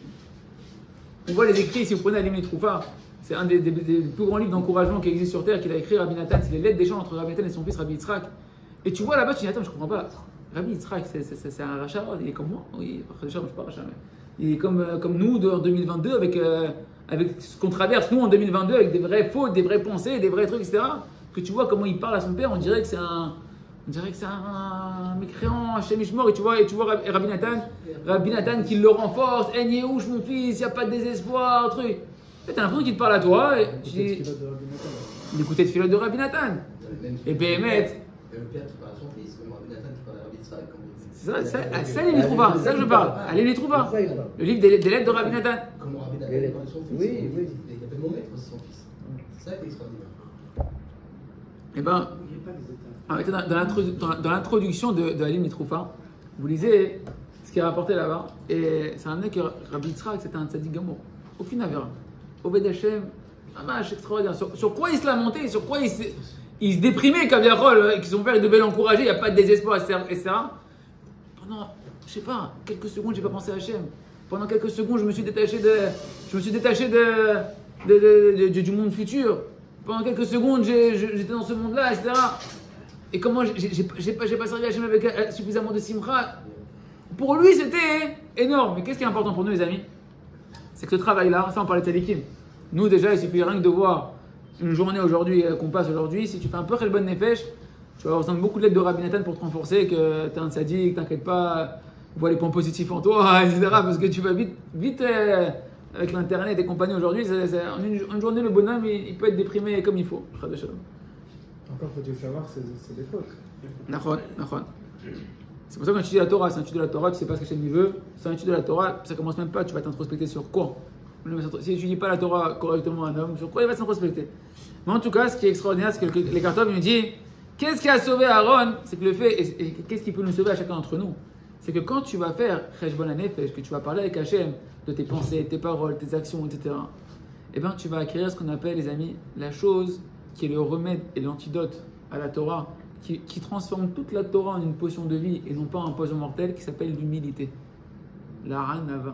On voit les écrits, si vous prenez Alim Troufa, c'est un des, des- des plus grands livres d'encouragement qui existe sur Terre, qu'il a écrit Rabbi Nathan, c'est les lettres d'échange entre Rabbi Nathan et son fils Rabbi Yitzhak. Et tu vois là-bas, tu dis, attends, je comprends pas. Rabbi Yitzhak, c'est, c'est, c'est, c'est un rachat, il est comme moi. Oui, rachat, moi je suis pas rachat, mais il est comme, euh, comme nous de, en deux mille vingt-deux, avec, euh, avec ce qu'on traverse, nous, en deux mille vingt-deux, avec des vraies fautes, des vraies pensées, des vrais trucs, et cetera. Que tu vois comment il parle à son père, on dirait que c'est un, on dirait que c'est un mécréant, Hachem Ishmor, et tu vois, et tu vois Rabbi Nathan, Rabbi Nathan qui le renforce, Eh Yehush, mon fils, il n'y a pas de désespoir, truc. Et t'as l'impression qu'il te parle à toi, et tu dis, il écoutait de filote de Rabbi Nathan. Et Béhémet, Même le père qui parle à son fils, même Rabbi Nathan qui parle à Rabbi Yitzhak. c'est ça, ça, ah, ça, il les trouva, c'est ça que je parle. Allez les trouva. Ça, il parle. Le livre des, des lettres de Rabbi Nathan. Comment Rabbi Nathan Les parle de son fils. Oui, oui. Il appelle mon maître aussi son fils. C'est ça qui est extraordinaire. Eh ben, N'oubliez pas les états. en fait, dans, dans l'introdu- dans- dans l'introduction de, de Alim Mitroufa, vous lisez ce qui est rapporté là-bas, et c'est un mec que Rabbi Yitzhak, c'était un tzaddik gamour. Aucune avéra. Obed Hashem, un match extraordinaire. Sur, sur quoi il se lamentait, sur quoi il se, il se déprimait, Kaviarol, et que son père il devait l'encourager, il n'y a pas de désespoir, et cetera, et cetera. Pendant, je sais pas, quelques secondes, j'ai pas pensé à Hashem. Pendant quelques secondes, je me suis détaché de, je me suis détaché de, de- de- de- du monde futur. Pendant quelques secondes, j'ai- je- j'étais dans ce monde-là, et cetera. Et comment j'ai j'ai- j'ai pas, j'ai pas servi Hachem avec euh, suffisamment de simra. Pour lui, c'était énorme. Mais qu'est-ce qui est important pour nous, les amis? C'est que ce travail-là, ça on parlait de Talikim. Nous, déjà, il suffit rien que de voir une journée aujourd'hui euh, qu'on passe aujourd'hui. Si tu fais un peu Chelbon Nefesh, tu vas avoir besoin de beaucoup de lettres de Rabbi Nathan pour te renforcer, que tu es un sadique, t'inquiète pas, vois les points positifs en toi, et cetera. Parce que tu vas vite, vite euh, avec l'internet et compagnie aujourd'hui. c'est- c'est- En une, une journée, le bonhomme, il, il peut être déprimé comme il faut. Chad Shalom. Encore faut-il savoir, c'est c'est des fautes. Nachon, nachon. C'est pour ça que quand tu dis la Torah, c'est un étude de la Torah, tu sais pas ce que Hachem veut. C'est un étude de la Torah, ça commence même pas, tu vas t'introspecter sur quoi. Si tu dis pas la Torah correctement à un homme, sur quoi il va s'introspecter. Mais en tout cas, ce qui est extraordinaire, c'est que les cartons nous dit qu'est-ce qui a sauvé Aaron? C'est que le fait, et, et qu'est-ce qui peut nous sauver à chacun d'entre nous? C'est que quand tu vas faire Cheshbon HaNefesh, que tu vas parler avec Hachem de tes pensées, tes paroles, tes actions, et cetera, eh bien tu vas acquérir ce qu'on appelle, les amis, la chose qui est le remède et l'antidote à la Torah, qui, qui transforme toute la Torah en une potion de vie et non pas en un poison mortel, qui s'appelle l'humilité. La Hanava.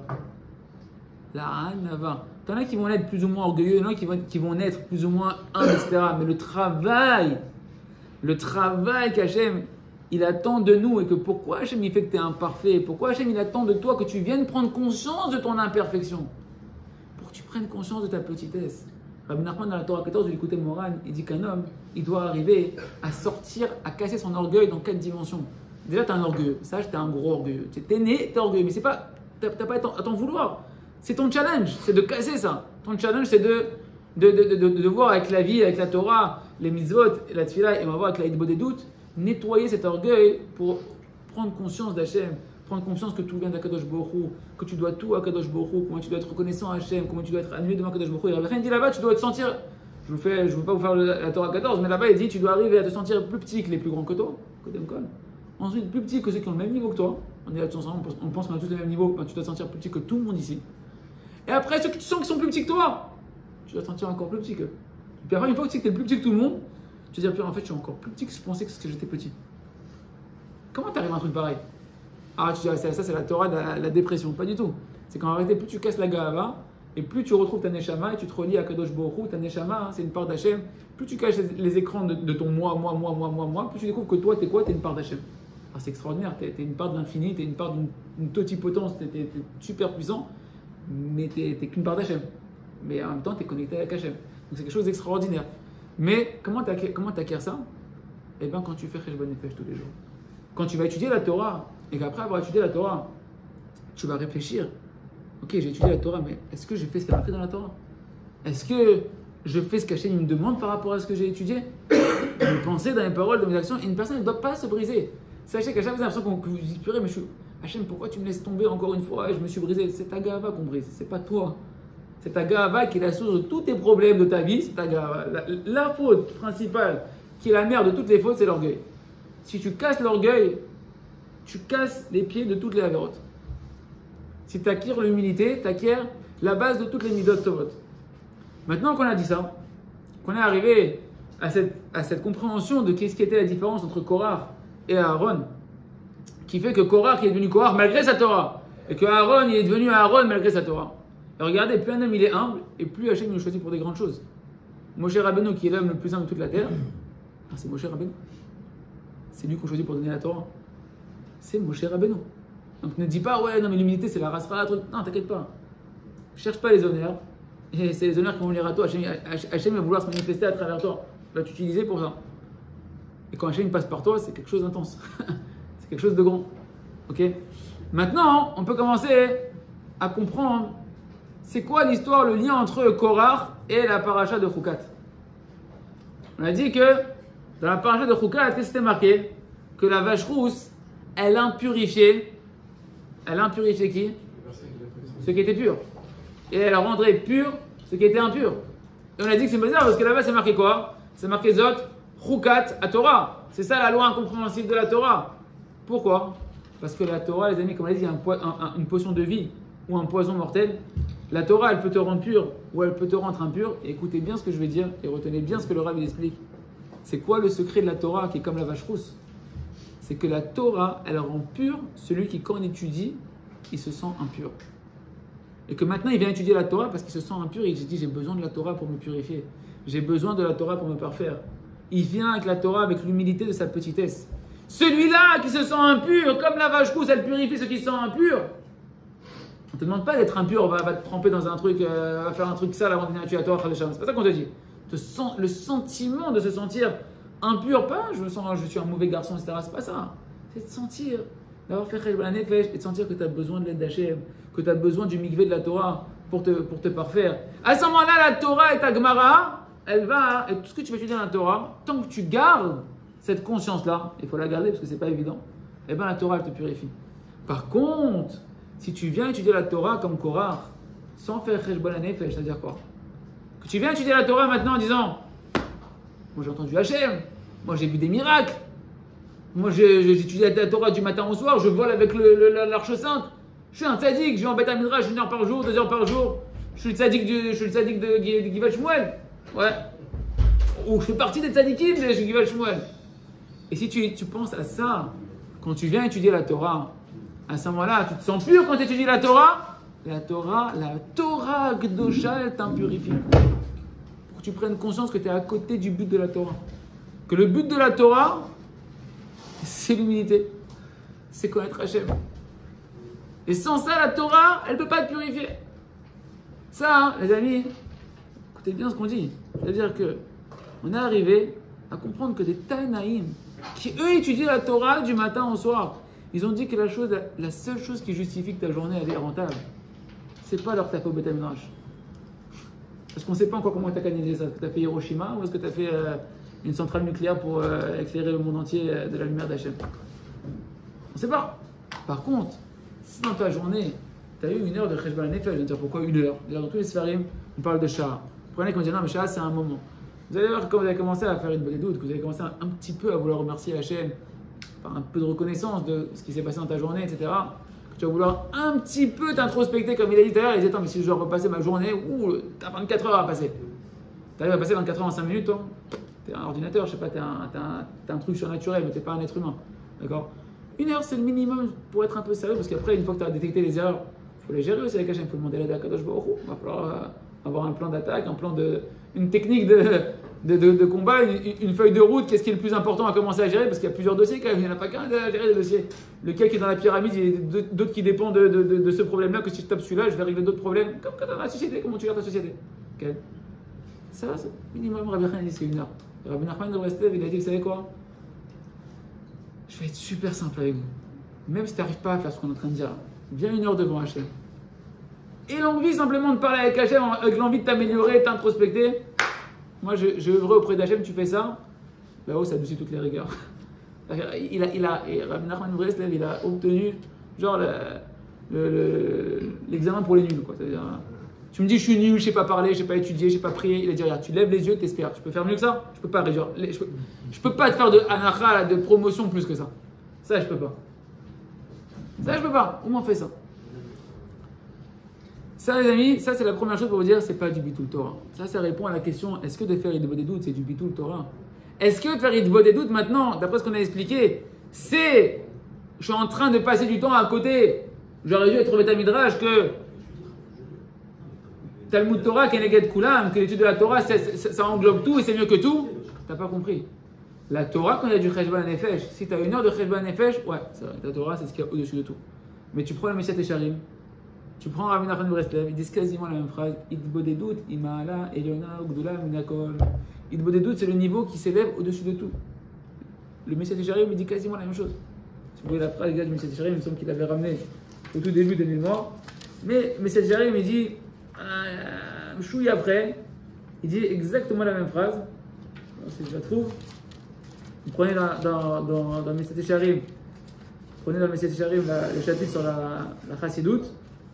La Hanava. T'en as qui vont être plus ou moins orgueilleux, il y en a qui vont, qui vont naître plus ou moins humbles, et cetera. Mais le travail, le travail qu'Hachem, il attend de nous, et que pourquoi Hachem il fait que tu es imparfait, pourquoi Hachem il attend de toi que tu viennes prendre conscience de ton imperfection, pour que tu prennes conscience de ta petitesse. Rabbi Nachman dans la Torah quatorze, il écoutait Moran, il dit qu'un homme, il doit arriver à sortir, à casser son orgueil dans quatre dimensions. Déjà, tu es un orgueilleux, sache, tu es un gros orgueilleux. Tu es né, tu es orgueilleux, mais c'est pas, tu n'as pas à t'en- à t'en vouloir. C'est ton challenge, c'est de casser ça. Ton challenge, c'est de, de, de, de, de, de voir avec la vie, avec la Torah, les mitzvot, la tefila, et on va voir avec la hitbo des doutes, nettoyer cet orgueil pour prendre conscience d'Hachem, prendre conscience que tout vient d'Akadosh Baruch Hu, que tu dois tout à Akadosh Baruch Hu, comment tu dois être reconnaissant à Hachem, comment tu dois être annulé devant Akadosh Baruch Hu. Il rien dit là-bas, tu dois te sentir, je ne veux, je veux pas vous faire la, la Torah quatorze, mais là-bas il dit tu dois arriver à te sentir plus petit que les plus grands que toi, côté Mkol. Ensuite, plus petit que ceux qui ont le même niveau que toi. On est là tous ensemble, on pense, on pense qu'on a tous le même niveau, ben, tu dois te sentir plus petit que tout le monde ici. Et après, ceux que tu sens qui sont plus petits que toi, tu dois te sentir encore plus petit qu'eux. Et puis après, une fois que tu sais que tu es le plus petit que tout le monde, tu vas dire, en fait, je suis encore plus petit que je pensais que j'étais petit. Comment tu arrives à un truc pareil? Ah, tu dis, ah, ça, ça c'est la Torah de la, la dépression. Pas du tout. C'est qu'en réalité, plus tu casses la Gahava, et plus tu retrouves ta Neshama, et tu te relis à Kadosh Baruch Hu, ta Neshama, hein, c'est une part d'Hachem. Plus tu caches les, les écrans de, de ton moi, moi, moi, moi, moi, moi, plus tu découvres que toi, t'es quoi? T'es une part d'Hachem. Ah, c'est extraordinaire, t'es, t'es une part de l'infini, t'es une part d'une totipotence, t'es, t'es, t'es super puissant, mais t'es, t'es qu'une part d'Hachem. Mais en même temps, t'es connecté avec Hachem. Donc c'est quelque chose d'extraordinaire. Mais comment t'acquiers, comment t'acquiers ça? Eh bien, quand tu fais Cheshbon Nefesh tous les jours. Quand tu vas étudier la Torah, et qu'après avoir étudié la Torah, tu vas réfléchir. Ok, j'ai étudié la Torah, mais est-ce que j'ai fait ce qu'il y a marqué dans la Torah? Est-ce que je fais ce qu'Hachem me demande par rapport à ce que j'ai étudié? Dans mes pensées, dans mes paroles, dans mes actions, une personne ne doit pas se briser. Sachez qu'à chaque fois, vous avez l'impression que vous dites, purée, mais je suis... Hachem, pourquoi tu me laisses tomber encore une fois et je me suis brisé? C'est ta Gahava qu'on brise, c'est pas toi. C'est ta Gahava qui est la source de tous tes problèmes de ta vie, c'est ta Gahava. La, la faute principale, qui est la mère de toutes les fautes, c'est l'orgueil. Si tu casses l'orgueil, tu casses les pieds de toutes les avérotes. Si tu acquiers l'humilité, tu acquiers la base de toutes les midot tovot. Maintenant qu'on a dit ça, qu'on est arrivé à cette, à cette compréhension de qu'est-ce qui était la différence entre Korach et Aaron, qui fait que Korach est devenu Korach malgré sa Torah, et que Aaron il est devenu Aaron malgré sa Torah. Et regardez, plus un homme il est humble, et plus Hachem il le choisit pour des grandes choses. Moshe Rabbeinu, qui est l'homme le plus humble de toute la terre, ah, c'est Moshe Rabbeinu. C'est lui qu'on choisit pour donner la Torah. C'est Moshe Rabbeinu. Donc ne dis pas, ouais, non mais l'humilité c'est la race rare, truc. Non, t'inquiète pas. Cherche pas les honneurs. Et c'est les honneurs qui vont venir à toi. Hachem, Hachem va vouloir se manifester à travers toi. Va t'utiliser pour ça. Et quand Hachem passe par toi, c'est quelque chose d'intense. C'est quelque chose de grand. Ok? Maintenant, on peut commencer à comprendre c'est quoi l'histoire, le lien entre Korach et la paracha de Chukat. On a dit que dans la paracha de Chukat, qu'est-ce qui était marqué? Que la vache rousse, elle impurifiait, elle impurifiait qui? Ce qui était pur. Et elle rendrait pur ce qui était impur. Et on a dit que c'est bizarre parce que là-bas c'est marqué quoi? C'est marqué Zot, Chukat, à Torah. C'est ça la loi incompréhensible de la Torah. Pourquoi? Parce que la Torah, les amis, comme on a dit, il y a un po- un, un, une potion de vie ou un poison mortel. La Torah, elle peut te rendre pur ou elle peut te rendre impur. Et écoutez bien ce que je vais dire et retenez bien ce que le Rav il explique. C'est quoi le secret de la Torah qui est comme la vache rousse? C'est que la Torah, elle rend pur celui qui, quand on étudie, il se sent impur. Et que maintenant, il vient étudier la Torah parce qu'il se sent impur et il se dit, j'ai besoin de la Torah pour me purifier. J'ai besoin de la Torah pour me parfaire. Il vient avec la Torah, avec l'humilité de sa petitesse. Celui-là qui se sent impur, comme la vache rousse, elle purifie ceux qui se sentent impurs. On ne te demande pas d'être impur, va, va te tremper dans un truc, euh, va faire un truc sale avant de venir étudier la Torah. C'est pas ça qu'on te dit. Te sens, le sentiment de se sentir impur, pas je me sens, je suis un mauvais garçon, et cetera. C'est pas ça. C'est de sentir, d'avoir fait Cheshbon Nefesh et de sentir que tu as besoin de l'aide d'Hachem, que tu as besoin du mikvé de la Torah pour te, pour te parfaire. À ce moment-là, la Torah et ta Gemara, elle va, et tout ce que tu vas étudier dans la Torah, tant que tu gardes cette conscience-là, il faut la garder parce que c'est pas évident, et bien la Torah elle te purifie. Par contre, si tu viens étudier la Torah comme Korach, sans faire Cheshbon Nefesh, c'est-à-dire quoi? Que tu viens étudier la Torah maintenant en disant, moi j'ai entendu Hachem, moi j'ai vu des miracles, moi j'étudie la Torah du matin au soir, je vole avec le, le, l'arche sainte, je suis un tzaddik, je vais en Beth Midrash une heure par jour, deux heures par jour, je suis le tzaddik, du, je suis le tzaddik de, de, de Givat Shmuel, ouais, ou je fais partie des tzaddikim de Givat Shmuel. Et si tu, tu penses à ça, quand tu viens étudier la Torah, à ce moment-là, tu te sens pur quand tu étudies la Torah, la Torah, la Torah Gdosha, elle t'impurifie. Pour que tu prennes conscience que tu es à côté du but de la Torah. Que le but de la Torah, c'est l'humilité. C'est connaître Hachem. Et sans ça, la Torah, elle ne peut pas te purifier. Ça, hein, les amis, écoutez bien ce qu'on dit. C'est-à-dire que on est arrivé à comprendre que des Tanaïm, qui eux étudient la Torah du matin au soir, ils ont dit que la, chose, la seule chose qui justifie que ta journée elle est rentable, c'est pas leur que tu as fait au Beth Midrash. Parce qu'on ne sait pas encore comment tu as canalisé ça. Est-ce que tu as fait Hiroshima ou est-ce que tu as fait euh, une centrale nucléaire pour euh, éclairer le monde entier euh, de la lumière d'Hachem? On ne sait pas. Par contre, si dans ta journée, tu as eu une heure de Cheshbon Nefesh, je vais te dire pourquoi une heure. Dans tous les Sfarim, on parle de Shah. Vous prenez qu'on dit non, mais Shah, c'est un moment. Vous allez voir quand vous avez commencé à faire une bonne doute, que vous avez commencé un, un petit peu à vouloir remercier Hachem, par un peu de reconnaissance de ce qui s'est passé dans ta journée, et cetera. Que tu vas vouloir un petit peu t'introspecter, comme il a dit tout à l'heure, il dit attends, mais si je dois repasser ma journée, ouh, t'as vingt-quatre heures à passer. T'arrives à passer vingt-quatre heures en cinq minutes, toi. T'es un ordinateur, je sais pas, t'es un, t'es un, t'es un truc surnaturel, mais t'es pas un être humain. D'accord? Une heure, c'est le minimum pour être un peu sérieux, parce qu'après, une fois que tu as détecté les erreurs, il faut les gérer aussi avec Hachem, il faut demander l'aide à Kadosh Baruch Hu. Il va falloir euh, avoir un plan d'attaque, un plan de, une technique de, de, de, de combat, une, une feuille de route, qu'est-ce qui est le plus important à commencer à gérer, parce qu'il y a plusieurs dossiers quand même, il n'y en a pas qu'un à gérer les dossiers. Lequel qui est dans la pyramide, il y a d'autres qui dépendent de, de, de, de ce problème-là, que si je tape celui-là, je vais régler d'autres problèmes, comme dans la société, comment tu gères ta société. Okay. Ça, c'est minimum, Rabbi Nachman dit c'est une heure. Rabbi Nachman de Breslev, il a dit, vous savez quoi? Je vais être super simple avec vous. Même si tu n'arrives pas à faire ce qu'on est en train de dire, viens une heure devant Hachem. Et l'envie simplement de parler avec Hachem, avec l'envie de t'améliorer, t'introspecter. Moi, je, je œuvre auprès d'Hachem, tu fais ça, là-haut, ça adoucit toutes les rigueurs. Il a, il a, et Rabbi Nachman de Breslev, il a obtenu genre le, le, le, l'examen pour les nuls. Quoi. C'est-à-dire, tu me dis, je suis nul, je ne sais pas parler, je ne sais pas étudier, je ne sais pas prier. Il a dit, regarde, tu lèves les yeux, t'espères. Tu peux faire mieux que ça? Je ne peux pas réduire. Je ne peux, je peux pas te faire de anacha, de promotion plus que ça. Ça, je ne peux pas. Ça, je peux pas. Au moins, fais ça. Ça, les amis, ça c'est la première chose pour vous dire, c'est pas du bitul Torah. Ça, ça répond à la question, est-ce que de faire Idbo des doutes, c'est du bitul Torah? Est-ce que de faire Idbo des doutes maintenant, d'après ce qu'on a expliqué, c'est, je suis en train de passer du temps à côté, j'aurais dû être Beth Midrash que Talmud Torah, Keneged Kulam, que l'étude de la Torah, ça, ça, ça englobe tout et c'est mieux que tout? T'as pas compris. La Torah, quand il y a du Cheshvan Nefesh, si tu as une heure de Cheshvan Nefesh, ouais, c'est vrai, la Torah, c'est ce qu'il y a au-dessus de tout. Mais tu prends le Messiah Tesharim, tu prends Rabbi Nachman de Breslev, ils disent quasiment la même phrase. Idbo des doutes, Ima'ala, Eliona, Ugdula, Minakol. Idbo des doutes, c'est le niveau qui s'élève au-dessus de tout. Le Messiah Tesharim, il dit quasiment la même chose. Si vous voyez la phrase du Messiah Tesharim, il me semble qu'il l'avait ramené au tout début des mille morts. Mais Messiah Tesharim, il dit, euh, chouille après, il dit exactement la même phrase. Si je la trouve. Vous prenez dans, dans, dans, dans le Messiah Tesharim, prenez dans le Messiah Tesharim le chapitre sur la, la Chassidoute.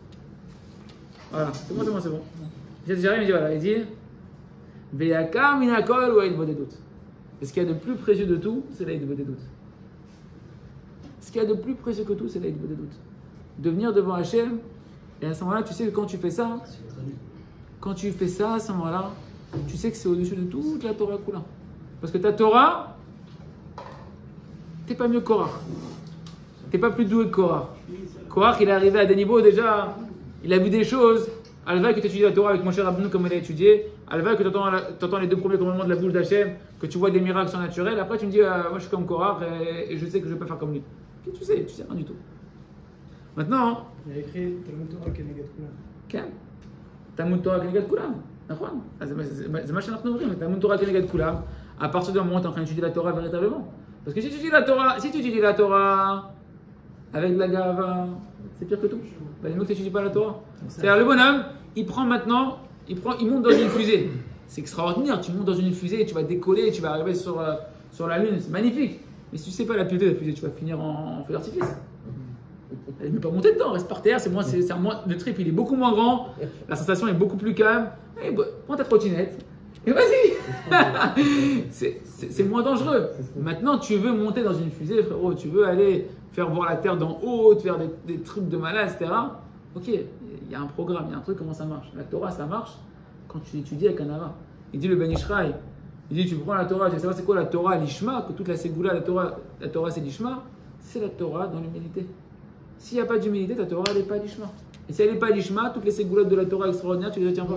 Voilà, c'est bon, c'est bon, c'est bon. Le Messiah Tesharim, il dit voilà, il dit Ve'yakar minakol ou Idbo des doutes. Et ce qu'il y a de plus précieux de tout, c'est la Idbo des doutes. Ce qu'il y a de plus précieux que tout, c'est la Idbo des doutes. De venir devant Hachem, et à ce moment-là, tu sais que quand tu fais ça, quand tu fais ça, à ce moment-là, tu sais que c'est au-dessus de toute la Torah Kula. Parce que ta Torah, t'es pas mieux que Korach. T'es pas plus doué que Korach. Korach, il est arrivé à des niveaux déjà, il a vu des choses. Alva que tu étudies la Torah avec Moshe Rabbeinu comme il a étudié. Alva que tu entends les deux premiers commandements de la bouche d'Hachem, que tu vois des miracles surnaturels. Après, tu me dis, euh, moi je suis comme Korach et, et je sais que je vais pas faire comme lui. Qu'est-ce que tu sais? Tu sais rien du tout. Maintenant, il a écrit Talmud Torah Keneged Kulam. כן, Talmud Torah Keneged Kulam, נכון? אז זה מה שאנחנו אומרים, Talmud Torah Keneged Kulam, à partir du moment où tu es en train d'étudier la Torah véritablement. Parce que si tu étudies la Torah, si tu étudies la Torah avec de la gava, c'est pire que tout. Ben, nous, tu n'étudies pas la Torah. C'est-à-dire, le bonhomme, il prend maintenant, il, prend, il monte dans une fusée. C'est extraordinaire, tu montes dans une fusée, tu vas décoller, tu vas arriver sur, euh, sur la Lune, c'est magnifique. Mais si tu ne sais pas la piloter de la fusée, tu vas finir en, en feu d'artifice. Elle ne peut pas monter dedans, reste par terre, c'est moins, c'est, c'est moins, le trip il est beaucoup moins grand, la sensation est beaucoup plus calme. Et bah, prends ta trottinette et vas-y. c'est, c'est, c'est moins dangereux. Maintenant, tu veux monter dans une fusée, frérot, tu veux aller faire voir la terre d'en haut, faire des, des trucs de malade, et cetera. Ok, il y a un programme, il y a un truc, comment ça marche. La Torah, ça marche quand tu l'étudies avec un ava. Il dit le Ben Ishraï, il dit tu prends la Torah, tu veux savoir c'est quoi la Torah, l'Ishma, que toute la Ségoula, la Torah, la Torah c'est l'Ishma, c'est la Torah dans l'humilité. S'il n'y a pas d'humilité, ta Torah, elle n'est pas l'Ishma. Et si elle n'est pas l'Ishma, toutes les ségoulottes de la Torah extraordinaires, tu ne les retiens pas.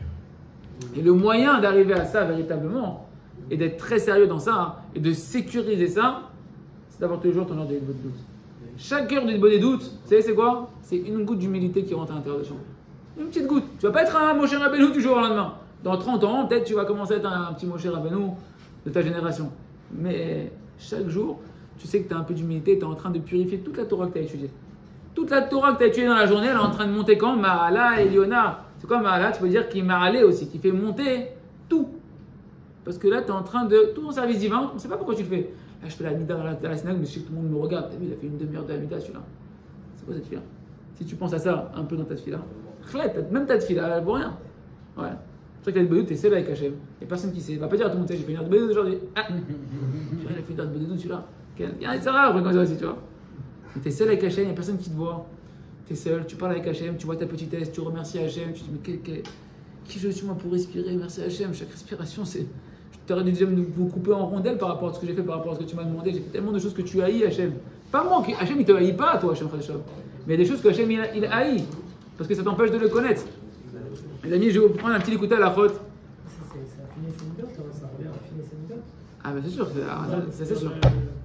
Et le moyen d'arriver à ça véritablement, et d'être très sérieux dans ça, et de sécuriser ça, c'est d'avoir tous les jours ton heure de doute. Chaque heure de des doutes, vous savez c'est quoi? C'est une goutte d'humilité qui rentre à l'intérieur de toi. Une petite goutte. Tu ne vas pas être un Moshe Rabbeinu du jour au lendemain. Dans trente ans, peut-être tu vas commencer à être un petit Moshe Rabbeinu de ta génération. Mais chaque jour, tu sais que tu as un peu d'humilité, tu es en train de purifier toute la Torah que tu as étudiée. Toute la Torah que tu as étudiée dans la journée, elle est en train de monter quand? Ma'ala et Eliona. C'est quoi Ma'ala? Tu peux dire qu'il m'a allé aussi, qui fait monter tout. Parce que là, tu es en train de. Tout ton service divin, on ne sait pas pourquoi tu le fais. Là, je fais la mida dans la, dans la synagogue, mais je sais que tout le monde me regarde. T'as vu, il a fait une demi-heure de la mida celui-là. C'est quoi cette fille-là? Si tu penses à ça un peu dans ta fille-là, même ta fille-là, elle vaut rien. Ouais. C'est vrai que la Bédout, t'es seul avec Hachem. Il n'y a personne qui sait. Il ne va pas dire à tout le monde, j'ai fait une heure de Bédout aujourd'hui. Ah, il a fait une heure de Bédout celui-là. C'est rare, après comme ça aussi, tu vois. Tu es seul avec Hachem, il n'y a personne qui te voit. Tu es seul, tu parles avec Hachem, tu vois ta petitesse, tu remercies Hachem, tu te dis, mais que, que, qui je suis moi pour respirer? Merci Hachem. Chaque respiration, c'est. Tu aurais dû déjà me couper en rondelles par rapport à ce que j'ai fait, par rapport à ce que tu m'as demandé. J'ai fait tellement de choses que tu haïs, Hachem. Pas moi, Hachem, il te haït pas, toi, Hachem Khadeshov. Mais il y a des choses que Hachem, il, il haït. Parce que ça t'empêche de le connaître. Les amis, je vais vous prendre un petit écouteur à la faute. Ça finit ses midot, ça revient à finir ses midot. Ah, ben c'est sûr, c'est, c'est sûr.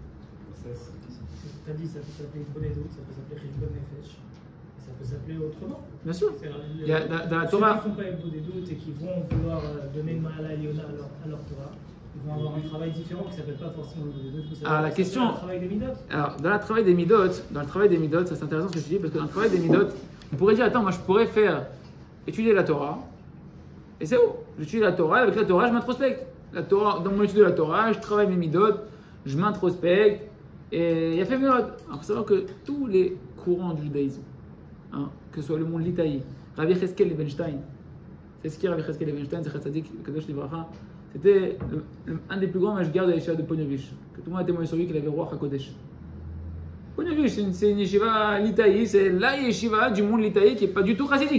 Tu as dit, ça peut s'appeler Idbo des doutes, ça peut s'appeler Cheshbon Nefesh, et ça peut s'appeler autrement. Bien sûr. C'est, Il y a, dans, dans la ceux Torah. qui ne font pas Idbo des doutes et qui vont vouloir donner une Ma'ala Eliona à leur, à leur Torah, ils vont avoir un travail différent qui ne s'appelle pas forcément Idbo des doutes. Alors la question. Le travail des midot. Alors, dans le travail des midot, dans le travail des midot, ça c'est intéressant ce que je dis, parce que dans le travail des midot, on pourrait dire, attends, moi je pourrais faire étudier la Torah, et c'est où? J'étudie la Torah, avec la Torah, je m'introspecte. La Torah, dans mon étude de la Torah, je travaille mes midot, je m'introspecte, et il y a fait midot. Alors, il faut savoir que tous les courants du judaïsme, hein, que ce soit le monde l'Itaï, Rabbi Cheskel Levenstein, c'est ce qui est Rabbi Cheskel Levenstein, c'est Chatzadik, Kadosh Livracha, c'était le, le, un des plus grands mashgar de la yeshiva de Ponevezh, que tout le monde a témoigné sur lui qu'il avait roi HaKodesh. Ponevezh, c'est une, c'est une yeshiva l'Itaï, c'est la yeshiva du monde l'Itaï qui n'est pas du tout chassidique.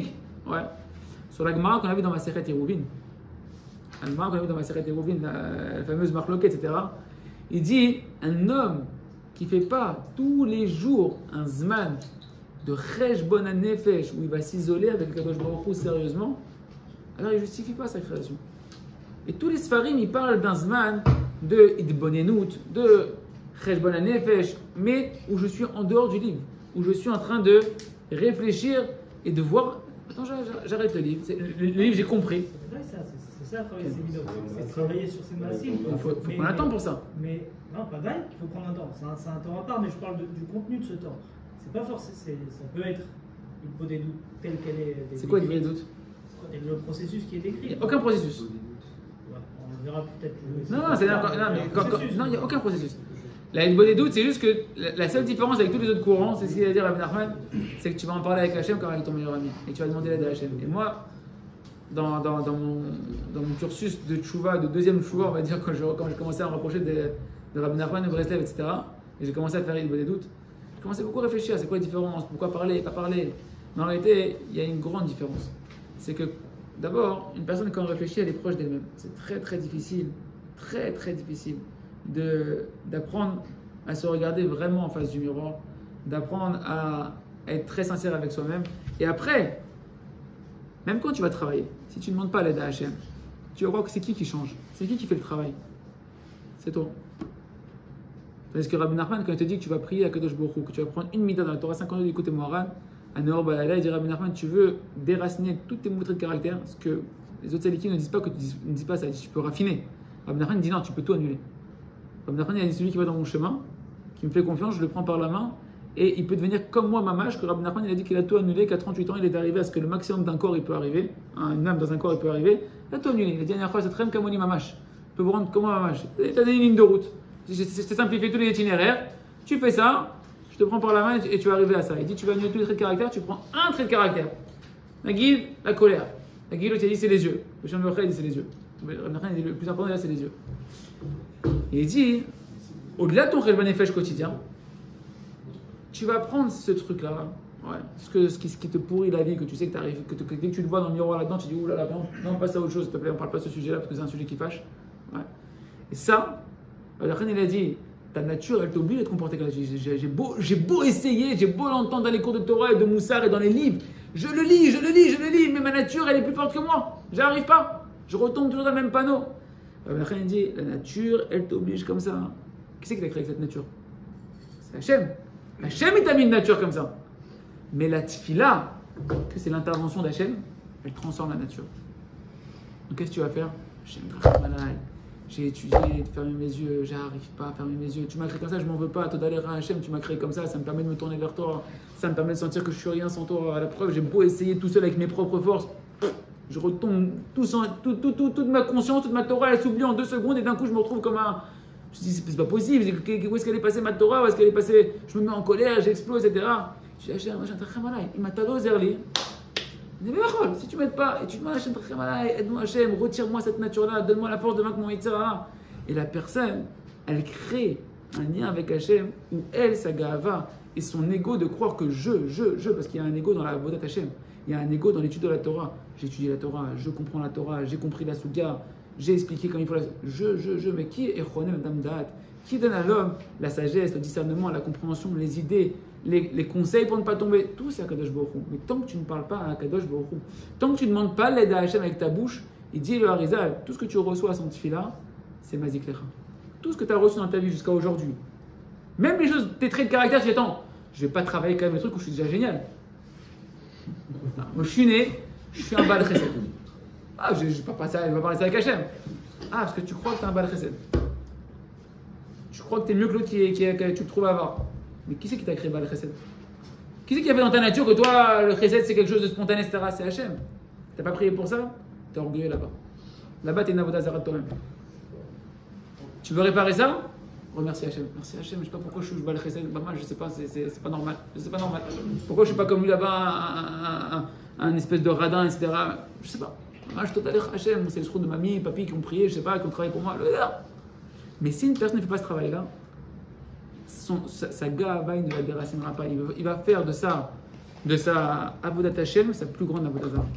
Ouais. Sur la Gemara qu'on a vu dans Masechet Eruvin. La Gemara qu'on a vu dans Masechet Eruvin, la, la fameuse Marloquet, et cetera. Il dit un homme qui ne fait pas tous les jours un Zman de Cheshbon HaNefesh où il va s'isoler avec Kadosh Baruch Hu sérieusement, alors il ne justifie pas sa création. Et tous les Sfarim, ils parlent d'un Zman de Idbonenut, de Cheshbon HaNefesh, mais où je suis en dehors du livre, où je suis en train de réfléchir et de voir. Attends, j'arrête le livre. Le, le livre, j'ai compris. C'est ça, c'est ça, travailler ses vidéos. C'est travailler sur ses massives. Il faut, faut prendre un temps pour ça. Mais non, pas dingue, il faut prendre un temps. C'est un, c'est un temps à part, mais je parle de, du contenu de ce temps. C'est pas forcément. Ça peut être une peau des doutes telle qu'elle est. C'est quoi les doutes? Le processus qui est décrit. Il n'y a aucun processus. Ouais, on verra peut-être. Non, non, c'est non, mais quand, quand, non, il n'y a aucun processus. La Hidbo des doutes, c'est juste que la, la seule différence avec tous les autres courants, c'est ce qu'il va dire Rabbi Nachman, c'est que tu vas en parler avec Hachem comme avec ton meilleur ami. Et tu vas demander l'aide à Hachem. Et moi, dans, dans, dans, mon, dans mon cursus de tchouva, de deuxième tchouva, on va dire, quand je, quand j'ai commencé à me rapprocher de, de Rabbi Nachman, de Breslev, et cetera, et j'ai commencé à faire Hidbo des doutes, j'ai commencé beaucoup à réfléchir, c'est quoi la différence, pourquoi parler, pas parler. Mais en réalité, il y a une grande différence. C'est que, d'abord, une personne, quand elle réfléchit, elle est proche d'elle-même. C'est très très difficile, très très difficile de, d'apprendre à se regarder vraiment en face du miroir, d'apprendre à être très sincère avec soi-même. Et après, même quand tu vas travailler, si tu ne demandes pas l'aide à Hachem, tu vas voir que c'est qui qui change, c'est qui qui fait le travail. C'est toi. Parce que Rabbi Nachman, quand il te dit que tu vas prier à Kadosh Baruch Hu, que tu vas prendre une mida dans la Torah cinquante-deux d'écouter Moharan, à Nehor Balala, il dit Rabbi Nachman, tu veux déraciner toutes tes mauvais traits de caractère, parce que les autres salikim ne disent pas que tu ne dis pas ça, tu peux raffiner. Rabbi Nachman dit non, tu peux tout annuler. Rabbi Nachman, il a dit celui qui va dans mon chemin, qui me fait confiance, je le prends par la main, et il peut devenir comme moi, mamash, que Rabbi Nachman, il a dit qu'il a tout annulé, qu'à trente-huit ans, il est arrivé à ce que le maximum d'un corps, il peut arriver, une âme dans un corps, il peut arriver, il a tout annulé. Il a dit la dernière fois, c'est très kamoni mamash, je peux vous rendre comment mamash. Tu as des lignes de route, je t'ai simplifié tous les itinéraires, tu fais ça, je te prends par la main et tu vas arriver à ça. Il dit tu vas annuler tous les traits de caractère, tu prends un trait de caractère. La guide, la colère. La guide, l'autre, il a dit c'est les yeux. Le chien de il dit c'est les yeux. Le plus important, là, c'est les yeux. Et il dit, au-delà de ton Cheshbon HaNefesh quotidien, tu vas prendre ce truc-là, ouais, ce, que, ce, qui, ce qui te pourrit la vie, que tu sais que tu arrives, que, que dès que tu le vois dans le miroir là-dedans, tu dis oulala, là, non, non, passe à autre chose, s'il te plaît, on ne parle pas de ce sujet-là parce que c'est un sujet qui fâche. Ouais. Et ça, la reine, il a dit, ta nature, elle t'oblige à te comporter comme ça. J'ai, j'ai, beau, j'ai beau essayer, j'ai beau l'entendre dans les cours de Torah et de Moussar et dans les livres, je le lis, je le lis, je le lis, mais ma nature, elle est plus forte que moi. J'arrive pas. Je retombe toujours dans le même panneau. La reine dit, la nature, elle t'oblige comme ça. Qui c'est qui t'a créé cette nature? C'est Hachem. Hachem, il t'a mis une nature comme ça. Mais la tfila, que c'est l'intervention d'Hachem, elle transforme la nature. Donc qu'est-ce que tu vas faire? Hachem, j'ai étudié, de fermer mes yeux, j'arrive pas à fermer mes yeux. Tu m'as créé comme ça, je m'en veux pas. Todalera Hachem, tu m'as créé comme ça, ça me permet de me tourner vers toi. Ça me permet de sentir que je suis rien sans toi. À la preuve, j'ai beau essayer tout seul avec mes propres forces. Je retombe tout sans, tout, tout, tout, toute ma conscience, toute ma Torah, elle s'oublie en deux secondes et d'un coup, je me retrouve comme un. Je dis, c'est pas possible. Où est-ce qu'elle est passée ma Torah? Où est-ce qu'elle est passée? Je me mets en colère, j'explose, et cetera. Je dis, Hachem, Hachem, très malade. Il m'a tado zerli. Il dit, mais si tu m'aides pas, et tu demandes Hachem, très malade, aide-moi Hachem, retire-moi cette nature-là, donne-moi la force de vaincre mon Yitzhara. Et la personne, elle crée un lien avec Hachem où elle, sa gava, et son ego de croire que je, je, je, parce qu'il y a un ego dans la Vodat Hachem. Il y a un ego dans l'étude de la Torah. J'ai étudié la Torah, je comprends la Torah, j'ai compris la Souga, j'ai expliqué comment il faut la... Je, je, je, mais qui est Echonem Damdat? Qui donne à l'homme la sagesse, le discernement, la compréhension, les idées, les, les conseils pour ne pas tomber? Tout c'est à Kadosh Baruch Hu. Mais tant que tu ne parles pas à Kadosh Baruch Hu, tant que tu ne demandes pas l'aide à Hachem avec ta bouche, il dit le Harizal, tout ce que tu reçois à son tefila, c'est Mazik Lecha. Tout ce que tu as reçu dans ta vie jusqu'à aujourd'hui, même les choses, tes traits de caractère, tu dis attends, je vais pas travailler quand même les trucs où je suis déjà génial. Non, moi je suis né, je suis un Baal Chesed. Ah, je ne vais pas passer ça avec Hachem. Ah, parce que tu crois que tu es un Baal Chesed. Tu crois que tu es mieux que l'autre qui, qui, qui, tu le trouves avoir. Mais qui c'est qui t'a créé Baal Chesed? Qui c'est qui a fait dans ta nature que toi, le Chesed c'est quelque chose de spontané, et cetera. C'est Hachem. Tu n'as pas prié pour ça? Tu es orgueilleux là-bas. Là-bas, tu es une avodah zara de toi-même. Tu veux réparer ça? Remercie Hachem. Merci Hachem, je ne sais pas pourquoi je suis Baal Chesed. Bah, moi, je ne sais pas, c'est, c'est, c'est pas normal. Je sais pas normal. Pourquoi je ne suis pas comme lui là-bas, un, un, un, un espèce de radin, et cetera. Je ne sais pas. Moi, je totalais Hachem. C'est le trou de mamie, papy qui ont prié, je ne sais pas, qui ont travaillé pour moi. Mais si une personne ne fait pas ce travail-là, son, sa, sa gava, il ne la déracinera pas. Il va, il va faire de ça de sa Avodat Hashem, sa plus grande Avodat Zarah.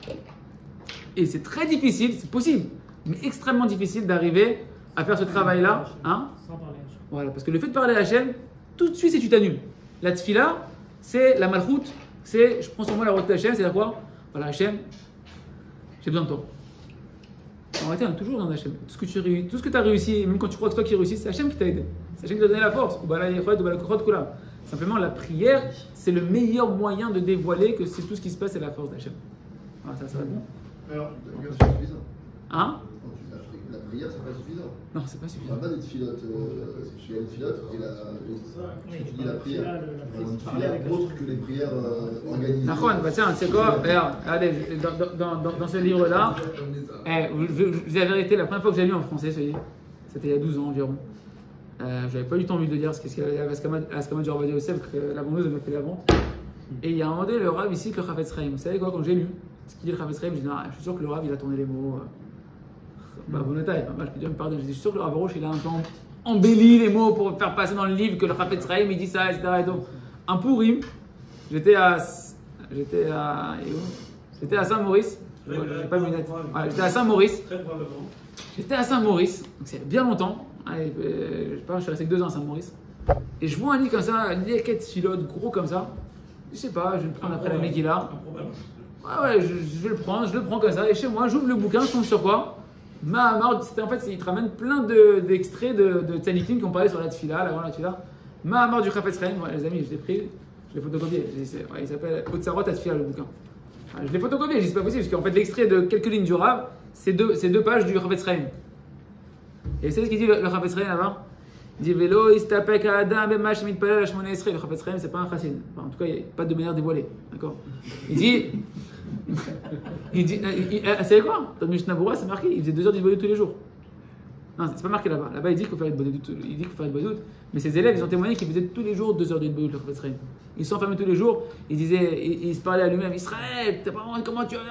Et c'est très difficile, c'est possible, mais extrêmement difficile d'arriver à faire ce travail-là. Hein? Sans parler Hachem. Voilà, parce que le fait de parler à Hachem, tout de suite, c'est tu t'annules. La tfila, c'est la malchoute, c'est je prends sur moi la route d'Hachem, c'est-à-dire quoi? Voilà, Hachem, j'ai besoin de toi. En réalité, on est toujours dans Hachem. Tout ce que tu réussis, tout ce que tu as réussi, même quand tu crois que c'est toi qui réussis, c'est Hachem qui t'a aidé. C'est Hachem qui t'a donné la force. Simplement, la prière, c'est le meilleur moyen de dévoiler que c'est tout ce qui se passe, c'est la force d'Hachem. Voilà, ça, ça va bon. Alors, c'est suffisant. Hein? Quand tu fais la prière, c'est pas suffisant. Non, c'est pas Il n'y suffisant. a pas d'être filote. Euh, il y a une filote et la, Oui, tu dis la prière. la- la- Enfin, une la- prière avec autre que les prières euh, organisées. Nahon, bah tiens, c'est quoi? Regarde, regardez, dans, dans, dans, dans ce livre-là, eh, je, je, je dis la vérité, la première fois que j'ai lu en français, ce livre, c'était il y a douze ans environ. Euh, J'avais pas eu le temps lui de dire ce qu'il y avait à l'Askama du Rav Yosef, que la vendeuse m'a fait la vente. Et il y a un moment donné, le Rav ici, que le Chafetz Chaim. Vous savez quoi, quand j'ai lu ce qu'il dit le Chafetz Chaim, je dis non, je suis sûr que le Rav il a tourné les mots. Euh, bah, bon détail, bah, je peux dire, me pardonne, je dis, je suis sûr que le Rav Roche il a un peu embelli les mots pour faire passer dans le livre que le Chafetz Chaim il dit ça, et cetera. Et donc, un Pourim, j'étais à. J'étais à. et où J'étais à Saint-Maurice. J'ai pas mes lunettes. Ouais, j'étais à Saint-Maurice. Très probablement. J'étais à Saint-Maurice, donc c'est bien longtemps. Allez, euh, je sais pas, je suis resté que deux ans à Saint-Maurice. Et je vois un lit comme ça, un liquette filote gros comme ça. Je sais pas, je vais le prendre après la Megillah. Ouais, ouais, je, je vais le prendre, je le prends comme ça. Et chez moi, j'ouvre le bouquin, je tombe sur quoi? Mahamar, c'était en fait, il te ramène plein d'extraits de, de, de tzadikim qui ont parlé sur la tfila, avant la tfila. Mahamar du Chafetz Chaim, ouais, les amis, je l'ai pris, je l'ai photocopié. Ouais, il s'appelle Otsarot Atfila, le bouquin. Ouais, je l'ai photocopié, je dis c'est pas possible, parce qu'en fait, l'extrait de quelques lignes du Rav, c'est deux, deux pages du Chafetz Chaim. Et vous savez ce qu'il dit le, le Chafetz Chaim là-bas? Il dit Vélo, istapek adam, bemash mitpalel hashmona esrei. Le Chafetz Chaim, c'est pas un chassid. Enfin, en tout cas, il n'y a pas de manière dévoilée. D'accord? Il dit. il dit. Vous savez quoi? Dans le Mishnah Berurah, c'est marqué, il faisait deux heures d'Ibodut tous les jours. Non, c'est pas marqué là-bas. Là-bas, il dit qu'il faut faire Ibodut. Il dit qu'il faut faire Ibodut. Mais ses élèves, ils ont témoigné qu'ils faisaient tous les jours deux heures d'Ibodut, le Chafetz Chaim. Ils s'enfermaient tous les jours. Il disait, il, il se parlait à lui-même Israël, t'as pas comment tu.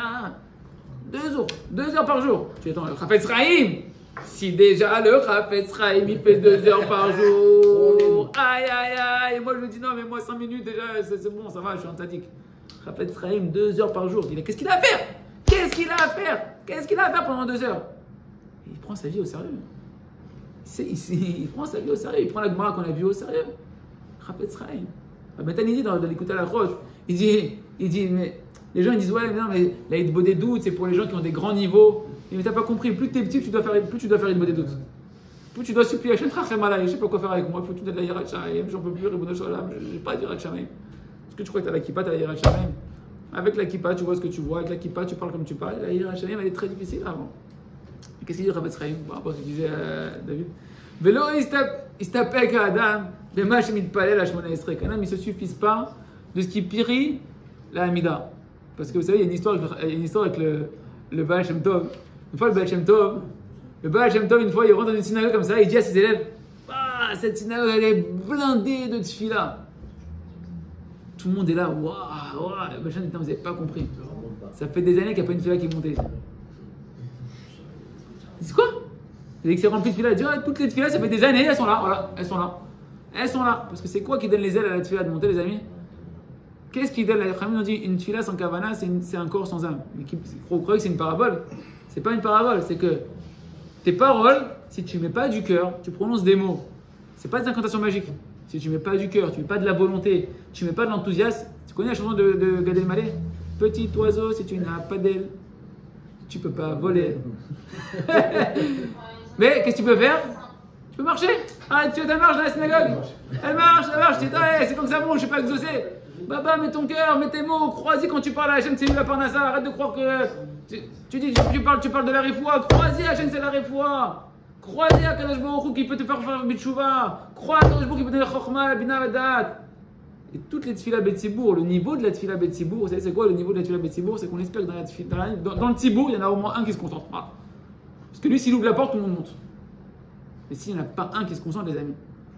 Deux jours. Deux heures par jour. Tu attends, le Chafetz Chaim. Si déjà le Chafetz Chaim il fait deux heures par jour, aïe aïe aïe, moi je lui dis non mais moi cinq minutes déjà c'est bon, ça va, je suis un tzadik. Chafetz Chaim deux heures par jour, il dit qu'est-ce qu'il a à faire? Qu'est-ce qu'il a à faire? Qu'est-ce qu'il a à faire pendant deux heures? Il prend sa vie au sérieux. Il, il, il prend sa vie au sérieux, il prend la Gemara qu'on a vue au sérieux. Chafetz Chaim. Betani dit dans, dans l'écoute à la roche, il dit, il dit mais les gens ils disent ouais mais non mais la hitbodé doute c'est pour les gens qui ont des grands niveaux. Mais t'as pas compris, plus t'es petit, tu dois faire, plus tu dois faire une bonne doute. Plus tu dois supplier Hachem, très mal, je sais pas quoi faire avec moi, il faut que tu donnes la Yirat Shamayim, j'en peux plus, Ribono Shalom, je n'ai pas de Yirat Shamayim. Est-ce que tu crois que t'as la kippa, t'as la Yirat Shamayim? Avec la kippa, tu vois ce que tu vois, avec la kippa, tu parles comme tu parles, la Yirat Shamayim, elle est très difficile avant. Qu'est-ce qu'il dit Chafetz Chaim par rapport à ce que disait euh, David? Vélo istapek adam, bemash mitpalel hashmona esrei. Un homme, il ne se suffise pas de ce qui pirie la Hamida. Parce que vous savez, il y a une histoire, il y a une histoire avec le, le Baal Shem Tov. Une fois, le Baal Shem Tov, le Baal Shem Tov, une fois, il rentre dans une synagogue comme ça, il dit à ses élèves ah, cette synagogue, elle est blindée de tfila. Tout le monde est là, waouh, waouh. Le Baal Shem Tov, vous n'avez pas compris. Ça fait des années qu'il n'y a pas une tfila qui est montée. C'est quoi? Il dit que c'est rempli de tfila. Il dit ah, toutes les tfilas, ça fait des années, elles sont là, voilà, elles sont là. Elles sont là. Parce que c'est quoi qui donne les ailes à la tfila de monter, les amis? Qu'est-ce qui donne la Khamim? On dit une tfila sans kavana, c'est un corps sans âme. Mais qui, vous croyez que c'est une parabole? C'est pas une parabole, c'est que tes paroles, si tu mets pas du cœur, tu prononces des mots. C'est pas des incantations magiques. Si tu mets pas du cœur, tu mets pas de la volonté, tu mets pas de l'enthousiasme. Tu connais la chanson de, de Gad Elmaleh? Petit oiseau, si tu n'as pas d'aile, tu peux pas voler. Mais qu'est-ce que tu peux faire? Tu peux marcher. Ah, tu elle marche dans la synagogue. Elle marche, elle marche. Tu dis, hey, c'est comme ça, bon, je suis pas exaucé. Baba, mets ton cœur, mets tes mots, crois-y quand tu parles à Hachem, c'est la parnassa, arrête de croire que. Tu, tu dis, tu parles, tu parles de la réfoua, crois-y Hachem, c'est la réfoua. Crois-y à Kadosh Baruch Hu qui peut te faire faire bitchouva. Crois à Kadosh Baruch Hu qui peut te donner chokhma, bina vedat. Et toutes les tfila betzibour, le niveau de la tfila betzibour, vous savez c'est quoi le niveau de la tfila betzibour? C'est qu'on espère que dans, la tfila, dans, la, dans, dans le tzibour, il y en a au moins un qui se concentre. Voilà. Parce que lui, s'il ouvre la porte, tout le monde monte. Mais s'il n'y en a pas un qui se concentre, les amis,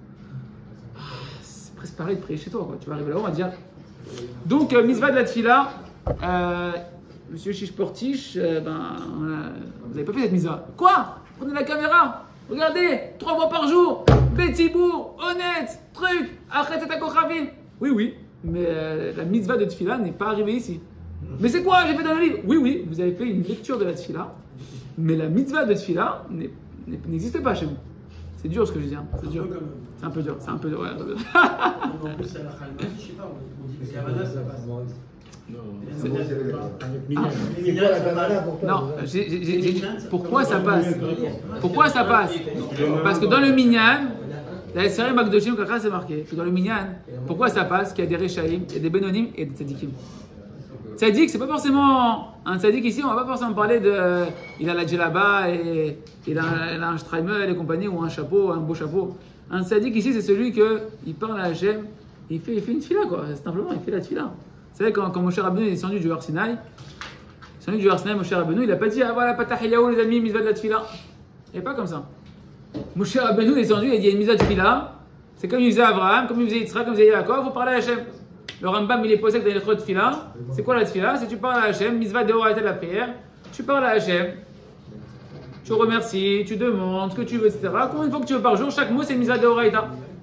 c'est presque pareil de prier chez toi, quoi. Tu vas arriver là-haut, on va dire. Donc, euh, Mitzvah de la Tfila, euh, monsieur Chiche-Portiche, euh, ben, euh, vous n'avez pas fait cette Mitzvah. Quoi? Prenez la caméra, regardez, trois fois par jour, Betzibour, honnête, truc, Achet et Akochavim. Oui, oui, mais euh, la mitzvah de tefila n'est pas arrivée ici. Mais c'est quoi? J'ai fait dans le livre. Oui, oui, vous avez fait une lecture de la tefila, mais la mitzvah de tefila n'est- n'est- n'existe pas chez vous. C'est dur ce que je dis. Hein. C'est dur. C'est un peu dur. C'est un peu dur. Ouais, un peu dur. En plus, à la Khalmani, je sais pas, on dit que Kavana, ça passe. C'est- Avec Minyan. Ah. C'est quoi la Kavana pour toi? Non, déjà j'ai- j'ai- j'ai- j'ai- pourquoi ça passe? Pourquoi ça passe? Parce que dans le minyan, la série Magdoshim Kaka c'est marqué que dans le minyan, pourquoi ça passe? Qu'il y a des Rechaïm, il y a des Benonim et des Tzadikim. Tzadik, c'est pas forcément un tzadik ici, on va pas forcément parler de. Il a la djellaba et il a, il a un Streimel et compagnie ou un chapeau, un beau chapeau. Un tzadik ici, c'est celui que il parle à Hachem, il fait, il fait une tefila quoi, simplement, il fait la tefila. Vous savez, quand, quand Moshe Rabbeinu est descendu du Har Sinaï, descendu du Har Sinaï, Moshe Rabbeinu, il a pas dit ah voilà, patahiyahu les amis, mitzvah de la tefila. Il n'est pas comme ça. Moshe Rabbeinu est descendu, il a dit il y a une mitzvah de tefila, c'est comme il faisait Abraham, comme il faisait Yitzhak, comme il faisait Yaakov, il faut parler à Hachem. Le Rambam, il est posé dans les de tefila. C'est quoi la tefila? C'est tu parles à Hachem, mitzvah de Horaïta de la prière, tu parles à Hachem, tu remercies, tu demandes ce que tu veux, et cetera. Combien de fois que tu veux par jour, chaque mot c'est mitzvah de Horaïta.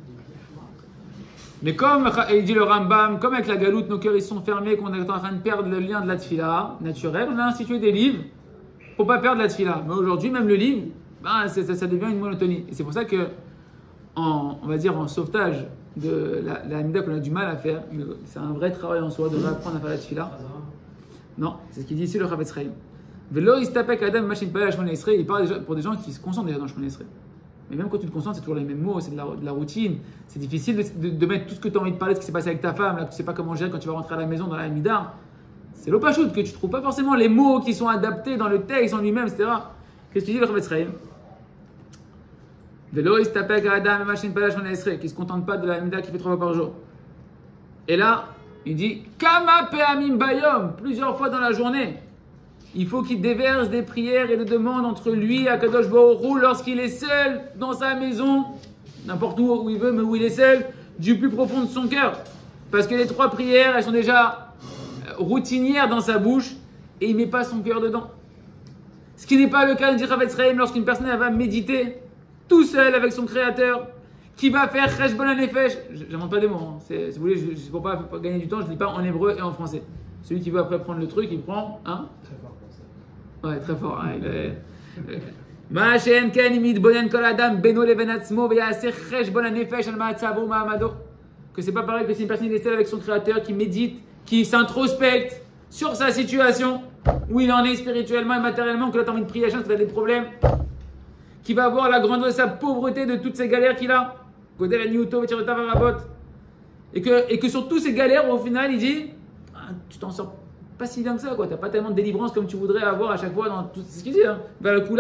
Mais comme il dit le Rambam, comme avec la galoute, nos cœurs ils sont fermés, qu'on est en train de perdre le lien de la tefila naturelle, on a institué des livres pour pas perdre la tefila. Mais aujourd'hui, même le livre, ben, ça, ça devient une monotonie. Et c'est pour ça que, en, on va dire en sauvetage de la, la Hamida qu'on a du mal à faire, mais c'est un vrai travail en soi de réapprendre à faire la tefila. Non, c'est ce qu'il dit ici le Chavetz Chaim. Velo istapek adam machin pala Shmona Esrei, il parle déjà, pour des gens qui se concentrent déjà dans Shmona Esrei. Mais même quand tu te concentres, c'est toujours les mêmes mots, c'est de la, de la routine. C'est difficile de, de, de mettre tout ce que tu as envie de parler, de ce qui s'est passé avec ta femme, là, que tu sais pas comment gérer quand tu vas rentrer à la maison dans la Hamida. C'est l'opachout, que tu trouves pas forcément les mots qui sont adaptés dans le texte en lui-même, et cetera. Qu'est-ce que tu dis le Chavetz Chaim? Velo istapek adam machin pala Shmona Esrei, qui se contente pas de la Hamida qui fait trois fois par jour. Et là, il dit Kama pe'amim bayom, plusieurs fois dans la journée. Il faut qu'il déverse des prières et des demandes entre lui et Akadosh Baruch Hu lorsqu'il est seul dans sa maison, n'importe où où il veut, mais où il est seul, du plus profond de son cœur. Parce que les trois prières, elles sont déjà routinières dans sa bouche et il ne met pas son cœur dedans. Ce qui n'est pas le cas de Chavetz Chaim lorsqu'une personne elle va méditer tout seul avec son créateur, qui va faire Cheshbon HaNefesh. J'invente pas des mots, hein. C'est, si vous voulez, je, je, pour pas pour gagner du temps, je ne lis pas en hébreu et en français. Celui qui veut après prendre le truc, il prend, hein? Très fort pour ça. Ouais, très fort. Hein, il est... Ma she'en ken im yitbonen kol adam beno leben atzmo ve'yaseh cheshbon hanefesh al ma'atzavo ma'amado. Que c'est pas pareil que si une personne est seule avec son créateur, qui médite, qui s'introspecte sur sa situation, où il en est spirituellement et matériellement, que là t'as envie de prier à chance, que t'as des problèmes, qui va voir la grandeur de sa pauvreté, de toutes ces galères qu'il a, et que, et que sur toutes ces galères, au final, il dit ah, tu t'en sors pas si bien que ça, quoi. T'as pas tellement de délivrance comme tu voudrais avoir à chaque fois dans tout ce qu'il dit. Hein. T'as juste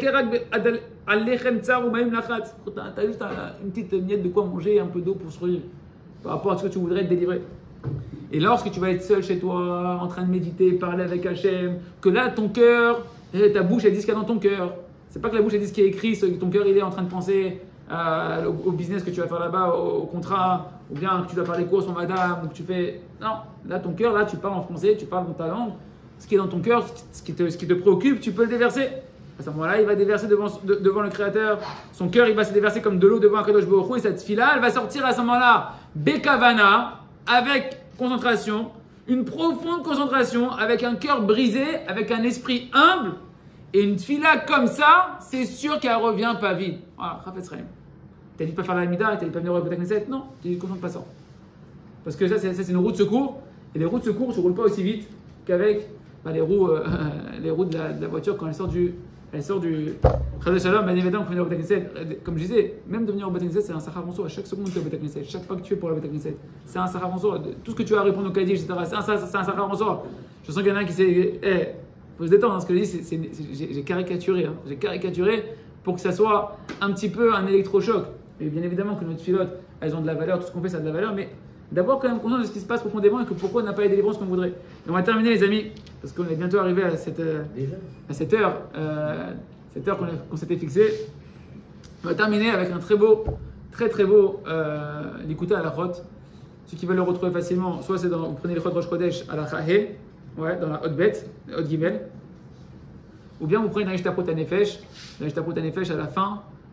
une petite miette de quoi manger, un peu d'eau pour se revivre par rapport à ce que tu voudrais te délivrer. Et lorsque tu vas être seul chez toi, en train de méditer, parler avec Hachem, que là, ton cœur, ta bouche, elle dit ce qu'il y a dans ton cœur. C'est pas que la bouche, elle dit ce qui est écrit, ton cœur, il est en train de penser euh, au, au business que tu vas faire là-bas, au, au contrat, ou bien que tu dois faire les courses en madame, ou que tu fais... Non, là, ton cœur, là, tu parles en français, tu parles dans ta langue. Ce qui est dans ton cœur, ce qui te, ce qui te préoccupe, tu peux le déverser. À ce moment-là, il va déverser devant, de, devant le Créateur. Son cœur, il va se déverser comme de l'eau devant un Kadosh Baruch Hu, et cette fille-là, elle va sortir à ce moment-là, Bekavana, avec concentration, une profonde concentration, avec un cœur brisé, avec un esprit humble, et une fille-là comme ça, c'est sûr qu'elle revient pas vide. Voilà, Chavetz Chaim. T'as dit de pas faire la Hamida, t'as dit de pas venir au Beth Knesset? Non, tu ne concentres pas ça. Parce que ça, c'est, ça, c'est une roue de secours, et les roues de secours ne roulent pas aussi vite qu'avec bah, les roues, euh, les roues de la, de la voiture quand elle sort du. Elle sort du. Chazal Shalom, bien évidemment, pour venir au Beth Knesset. Comme je disais, même de venir au Beth Knesset, c'est un sachar en soi. À chaque seconde que tu es au Beth Knesset, chaque fois que tu es pour le Beth Knesset, c'est un sachar en soi. Tout ce que tu as à répondre au Kaddish, et cetera, c'est un, c'est un sachar en soi. Je sens qu'il y en a un qui s'est. Eh, faut se détendre, hein, ce que je dis, c'est, c'est, c'est, j'ai, j'ai caricaturé. Hein. J'ai caricaturé pour que ça soit un petit peu un électrochoc. Et bien évidemment que nos pilotes, elles ont de la valeur, tout ce qu'on fait, ça a de la valeur, mais d'avoir quand même conscience de ce qui se passe profondément et que pourquoi on n'a pas les délivrances qu'on voudrait. Et on va terminer, les amis, parce qu'on est bientôt arrivé à cette, euh, à cette heure, euh, cette heure qu'on, a, qu'on s'était fixée. On va terminer avec un très beau, très très beau euh, l'ikuta à la chot. Ceux qui veulent le retrouver facilement, soit c'est dans, vous prenez le chot Rosh Chodesh à la Chahé, ouais, dans la Hot Bet, la Hot Gimel, ou bien vous prenez la Ishtapot HaNefesh, la Ishtapot HaNefesh à la fin,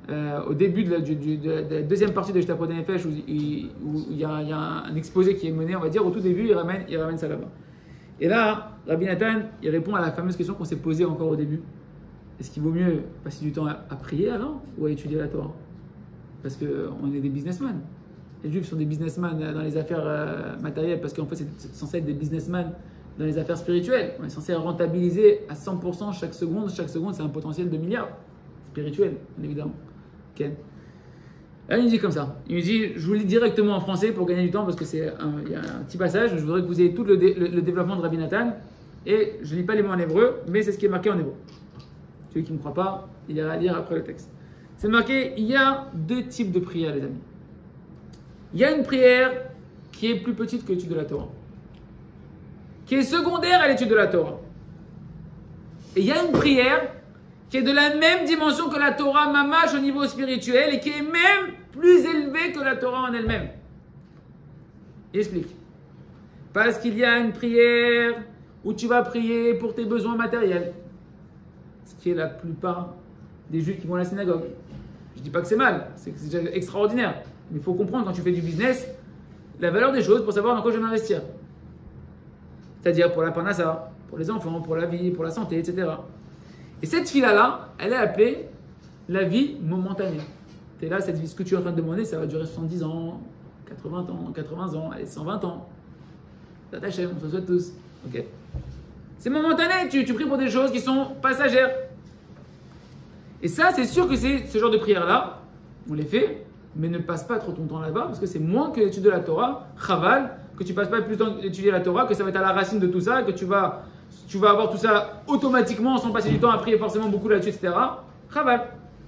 euh, au début de la, du, du, de, la, de la deuxième partie de Shita Podé Nefesh, où il où il y, a, il y a un exposé qui est mené, on va dire, au tout début, il ramène, il ramène ça là-bas. Et là, Rabbi Nathan, il répond à la fameuse question qu'on s'est posée encore au début. Est-ce qu'il vaut mieux passer du temps à, à prier alors ou à étudier la Torah? Parce qu'on est des businessmen. Les Juifs sont des businessmen dans les affaires euh, matérielles, parce qu'en fait, c'est censé être des businessmen dans les affaires spirituelles. On est censé rentabiliser à cent pour cent chaque seconde. Chaque seconde, c'est un potentiel de milliards spirituel, bien évidemment. Ken. Là, il dit comme ça. Il me dit, je vous lis directement en français pour gagner du temps, parce que c'est un, il y a un petit passage. Je voudrais que vous ayez tout le, dé, le, le développement de Rabbi Nathan. Et je ne lis pas les mots en hébreu, mais c'est ce qui est marqué en hébreu. Celui qui ne me croit pas, il ira lire après le texte. C'est marqué, il y a deux types de prières, les amis. Il y a une prière qui est plus petite que l'étude de la Torah, qui est secondaire à l'étude de la Torah. Et il y a une prière qui est de la même dimension que la Torah mamash au niveau spirituel et qui est même plus élevée que la Torah en elle-même. Il explique. Parce qu'il y a une prière où tu vas prier pour tes besoins matériels, ce qui est la plupart des Juifs qui vont à la synagogue. Je ne dis pas que c'est mal, c'est déjà extraordinaire. Mais il faut comprendre, quand tu fais du business, la valeur des choses pour savoir dans quoi je vais m'investir. C'est-à-dire pour la parnassa, pour les enfants, pour la vie, pour la santé, et cetera. Et cette fille-là, elle est appelée la vie momentanée. Tu es là, cette vie, ce que tu es en train de demander, ça va durer soixante-dix ans, quatre-vingts ans, quatre-vingts ans, allez, cent vingt ans. Ça t'achève, on se souhaite tous. Ok. C'est momentané, tu, tu pries pour des choses qui sont passagères. Et ça, c'est sûr que c'est ce genre de prière-là, on les fait, mais ne passe pas trop ton temps là-bas, parce que c'est moins que l'étude de la Torah, chaval, que tu passes pas plus de temps à étudier la Torah, que ça va être à la racine de tout ça, que tu vas, tu vas avoir tout ça automatiquement, sans passer du temps à prier forcément beaucoup là-dessus, et cetera. Chaval.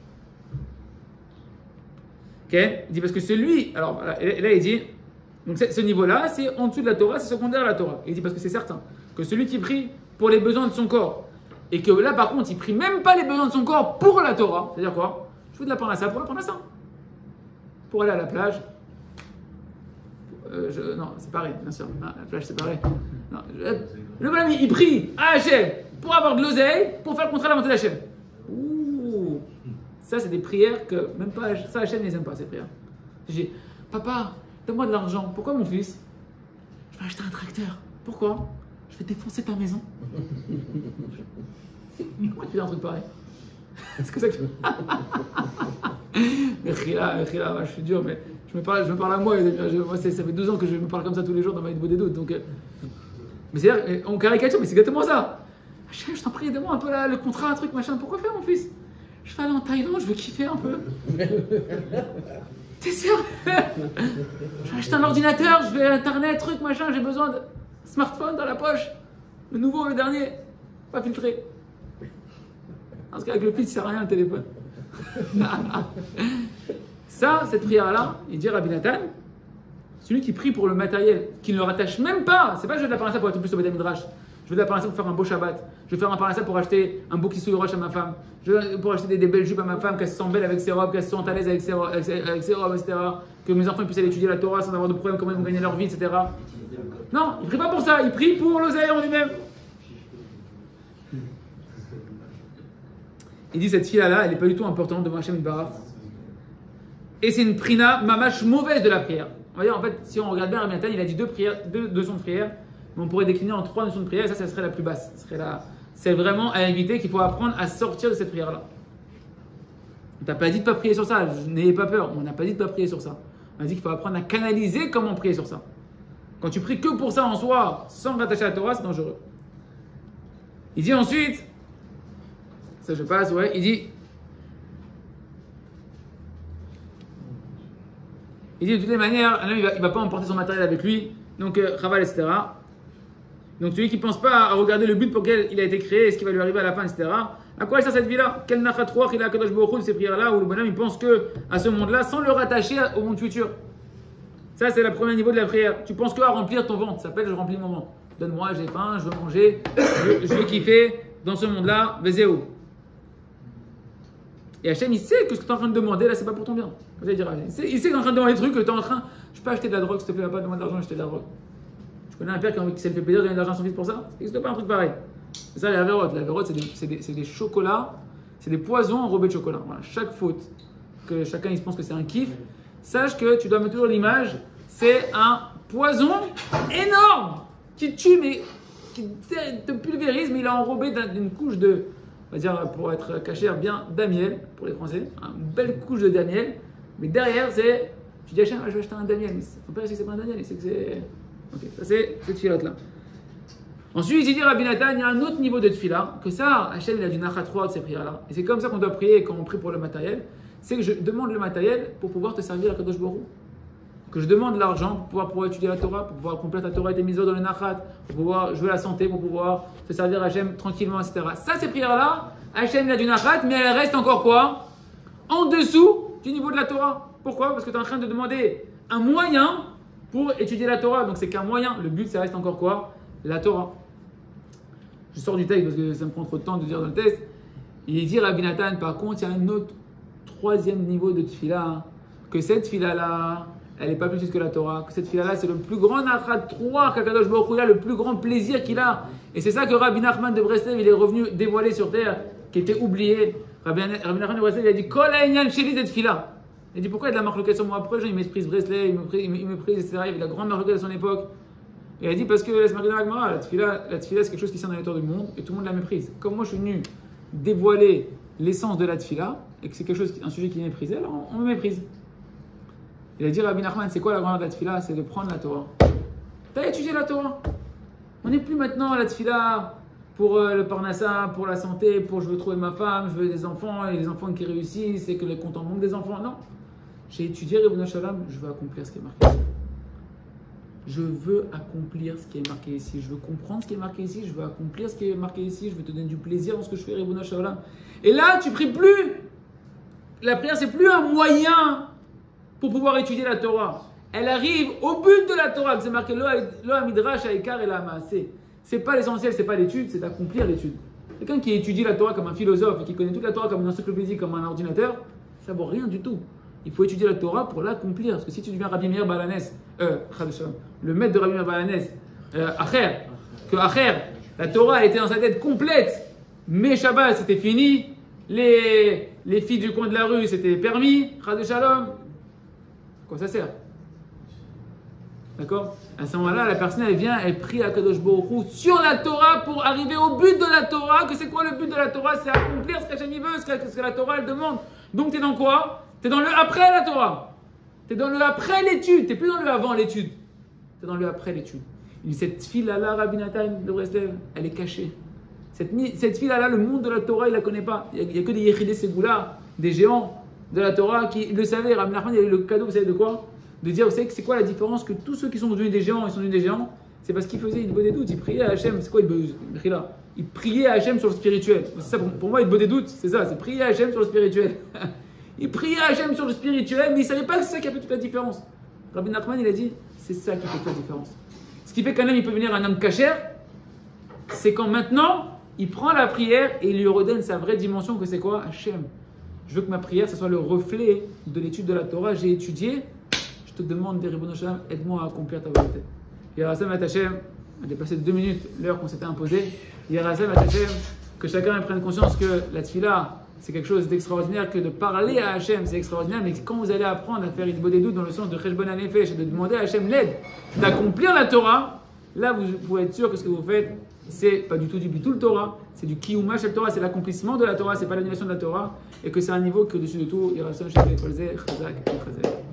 Ok. Il dit parce que celui, alors là, là il dit, donc ce niveau-là, c'est en dessous de la Torah, c'est secondaire à la Torah. Il dit parce que c'est certain que celui qui prie pour les besoins de son corps, et que là par contre, il prie même pas les besoins de son corps pour la Torah, c'est-à-dire quoi? Je veux de la parnassa pour la parnassa. Pour aller à la plage, euh, je, non, c'est pareil, bien sûr. Ah, la plage, c'est pareil. Non, je, le bon ami, il prie à Hachem pour avoir de l'oseille, pour faire le contraire de la volonté d'Hachem. Ouh, ça, c'est des prières que même pas ça, Hachem ne les aime pas, ces prières. Je dis, papa, donne-moi de l'argent. Pourquoi, mon fils? Je vais acheter un tracteur. Pourquoi? Je vais défoncer ta maison. Comment tu fais un truc pareil? Est-ce que ça que tu... Mais Khila, Khila, je suis dur, mais je me parle, je me parle à moi. Je, moi ça fait douze ans que je me parle comme ça tous les jours dans ma vidéo des doutes. Donc, euh... mais c'est-à-dire, on caricature, mais c'est exactement ça. Je, je t'en prie, donne-moi un peu là, le contrat, un truc, machin. Pourquoi faire, mon fils? Je vais aller en Thaïlande, je veux kiffer un peu. T'es sûr? Je vais acheter un ordinateur, je vais à Internet, truc, machin. J'ai besoin de smartphone dans la poche. Le nouveau, le dernier, pas filtré. Parce qu'avec le fils, ça sert à rien le téléphone. Ça, cette prière-là, il dit Rabbi Nathan, celui qui prie pour le matériel, qui ne le rattache même pas, c'est pas je veux de la parnassa pour être plus au Beth Midrash, je veux de la parnassa pour faire un beau Shabbat, je veux faire un parnassa pour acheter un beau kissouille roche à ma femme, je veux pour acheter des, des belles jupes à ma femme, qu'elle se sent belle avec ses robes, qu'elle se sent à l'aise avec ses, avec, ses, avec ses robes, et cetera. Que mes enfants puissent aller étudier la Torah sans avoir de problème, comment ils vont gagner leur vie, et cetera. Non, il prie pas pour ça, il prie pour l'oseille en lui-même. Il dit cette fille-là, elle n'est pas du tout importante devant Hachem Yitbarach. Et c'est une prina mamash mauvaise de la prière. On va dire, en fait, si on regarde bien Rabbi Nathan, il a dit deux, prières, deux, deux sons de prière, mais on pourrait décliner en trois notions de prière, et ça, ça serait la plus basse. Ça serait la... C'est vraiment à éviter qu'il faut apprendre à sortir de cette prière-là. On t'a pas dit de ne pas prier sur ça, n'ayez pas peur, on n'a pas dit de ne pas prier sur ça. On a dit qu'il faut apprendre à canaliser comment prier sur ça. Quand tu pries que pour ça en soi, sans rattacher à la Torah, c'est dangereux. Il dit ensuite, ça je passe, ouais, il dit, il dit de toutes les manières, un homme il va, il va pas emporter son matériel avec lui, donc euh, Chaval, et cetera. Donc celui qui ne pense pas à regarder le but pour lequel il a été créé, ce qui va lui arriver à la fin, et cetera. À quoi sert cette vie-là? Quel nachatrouach il a à Kadosh Baruch Hu de ces prières-là où le bonhomme il pense que à ce monde-là sans le rattacher au monde futur. Ça c'est le premier niveau de la prière. Tu penses que à remplir ton ventre, ça s'appelle je remplis mon ventre. Donne-moi, j'ai faim, je veux manger, je, je veux kiffer dans ce monde-là, vezéou. Et Hachem il sait que ce que tu es en train de demander là c'est pas pour ton bien. Vous allez dire, il sait, il sait que tu es en train de demander des trucs, que tu es en train, je peux acheter de la drogue s'il te plaît, pas demander de l'argent, acheter de la drogue. Tu connais un père qui, qui s'est fait plaisir de donner de l'argent à son fils pour ça? Ça n'existe pas un truc pareil. C'est ça les avérotes. Les avérotes, c'est des, c'est, des, c'est des chocolats, c'est des poisons enrobés de chocolat. Voilà. Chaque faute que chacun il se pense que c'est un kiff, sache que tu dois mettre toujours l'image, c'est un poison énorme qui tue, mais qui te pulvérise, mais il est enrobé d'une couche de, on va dire pour être caché bien, d'amiel, pour les Français, une belle couche de damiel, mais derrière c'est, tu dis Hachem, ah, je vais acheter un damiel, mais faut pas dire que c'est pas un damiel, c'est que c'est, ok, ça c'est cette filote là. Ensuite, il dit Rabbi Nathan, il y a un autre niveau de tefila, que ça, Hachem il a du nachat de ces prières-là. Et c'est comme ça qu'on doit prier quand on prie pour le matériel. C'est que je demande le matériel pour pouvoir te servir à Kadosh Baruch Hu. Que je demande l'argent pour pouvoir, pouvoir étudier la Torah, pour pouvoir accomplir ta Torah et tes mises dans le nachat, pour pouvoir jouer la santé, pour pouvoir te servir à Hachem tranquillement, et cetera. Ça, ces prières-là, Hachem il a du nachat, mais elle reste encore quoi? En dessous du niveau de la Torah. Pourquoi? Parce que tu es en train de demander un moyen pour étudier la Torah. Donc c'est qu'un moyen. Le but, ça reste encore quoi? La Torah. Je sors du texte parce que ça me prend trop de temps de dire dans le texte. Il dit Rabbi Nathan, par contre, il y a un autre troisième niveau de tefila, hein, que cette tefila-là, elle n'est pas plus que la Torah, que cette tefila-là, c'est le plus grand nachat trois qu'Akadosh Baruch Hu a, le plus grand plaisir qu'il a. Et c'est ça que Rabbi Nachman de Breslev, il est revenu dévoiler sur terre, qui était oublié. Rabbi, Rabbi Nachman de Breslev, il a dit Kol ha'inyan sheli cette tefila. Il dit pourquoi il y a de la marloquette sur moi? Après, ils méprisent Breslev, ils méprisent, ils méprisent, et cetera. Il y avait de la grande marloquette à son époque. Et il a dit parce que laisse marquer dans la Gemara, la tefila, la tefila c'est quelque chose qui sert dans les tours du monde et tout le monde la méprise. Comme moi je suis venu dévoiler l'essence de la tefila et que c'est quelque chose, un sujet qui est méprisé, alors on, on me méprise. Il a dit Rabbi Nachman, c'est quoi la grandeur de la tefila? C'est de prendre la Torah. Tu as étudié la Torah. On n'est plus maintenant à la tefila pour euh, le parnassa, pour la santé, pour je veux trouver ma femme, je veux des enfants et les enfants qui réussissent et que les comptes en manque des enfants. Non. J'ai étudié Ribono Shel Olam, je veux accomplir ce qui est marqué. Je veux accomplir ce qui est marqué ici. Je veux comprendre ce qui est marqué ici. Je veux accomplir ce qui est marqué ici. Je veux te donner du plaisir dans ce que je fais, Ribono Shel Olam. Et là, tu pries plus. La prière, c'est plus un moyen pour pouvoir étudier la Torah. Elle arrive au but de la Torah. C'est marqué Lo Hamidrash Haikar et la Maaseh. C'est pas l'essentiel, c'est pas l'étude, c'est d'accomplir l'étude. Quelqu'un qui étudie la Torah comme un philosophe et qui connaît toute la Torah comme une encyclopédie, comme un ordinateur, ça vaut rien du tout. Il faut étudier la Torah pour l'accomplir. Parce que si tu deviens Rabbi Meir Balanes, euh, le maître de Rabbi Meir Balanes, euh, Acher, que Acher, la Torah était dans sa tête complète, mais Shabbat c'était fini, les, les filles du coin de la rue c'était permis, Chad Shalom, quoi ça sert? D'accord? À ce moment-là, la personne elle vient, elle prie à Kadosh Baruch Hu sur la Torah pour arriver au but de la Torah. Que c'est quoi le but de la Torah? C'est accomplir ce qu'Hachem veut, ce que, ce que la Torah elle demande. Donc tu es dans quoi? Tu es dans le après la Torah. Tu es dans le après l'étude. Tu n'es plus dans le avant l'étude. Tu es dans le après l'étude. Cette fille-là, Rabbi Nathan de Breslev, elle est cachée. Cette, cette fille-là, le monde de la Torah, il ne la connaît pas. Il n'y a, a que des Yechidé Ségoula, des géants de la Torah qui le savaient. Rabbi Nachman, il a eu le cadeau, vous savez de quoi? De dire, vous savez, c'est quoi la différence? Que tous ceux qui sont devenus des géants, ils sont devenus des géants, c'est parce qu'ils faisaient une bonne des doutes. Ils priaient à Hachem. C'est quoi une là? Ils priaient à Hachem sur le spirituel. C'est ça, pour, pour moi, une bonne des doutes, c'est ça, c'est prier à Hachem sur le spirituel. Ils priaient à Hachem sur le spirituel, mais ils ne savaient pas que c'est ça qui a fait toute la différence. Rabbi Nachman, il a dit, c'est ça qui fait toute la différence. Ce qui fait qu'un homme, il peut devenir un homme cachère, c'est quand maintenant, il prend la prière et il lui redonne sa vraie dimension, que c'est quoi? Hachem. Je veux que ma prière, ce soit le reflet de l'étude de la Torah. J'ai étudié, je te demande, des Ribono Shel Olam, aide-moi à accomplir ta volonté. Yerasem et Hachem, on a dépassé deux minutes l'heure qu'on s'était imposée. Yerasem et Hachem, que chacun prenne conscience que la tefila, c'est quelque chose d'extraordinaire, que de parler à Hachem, c'est extraordinaire, mais quand vous allez apprendre à faire Idbo des doutes dans le sens de Cheshbon HaNefesh et de demander à Hachem l'aide d'accomplir la Torah, là vous pouvez être sûr que ce que vous faites, c'est pas du tout du bitul Torah, c'est du Kiyuma Shel Torah, c'est l'accomplissement de la Torah, c'est pas l'annulation de la Torah, et que c'est un niveau que au-dessus de tout, Yerasem Shel Kol Zeh, Chazak et Chazak.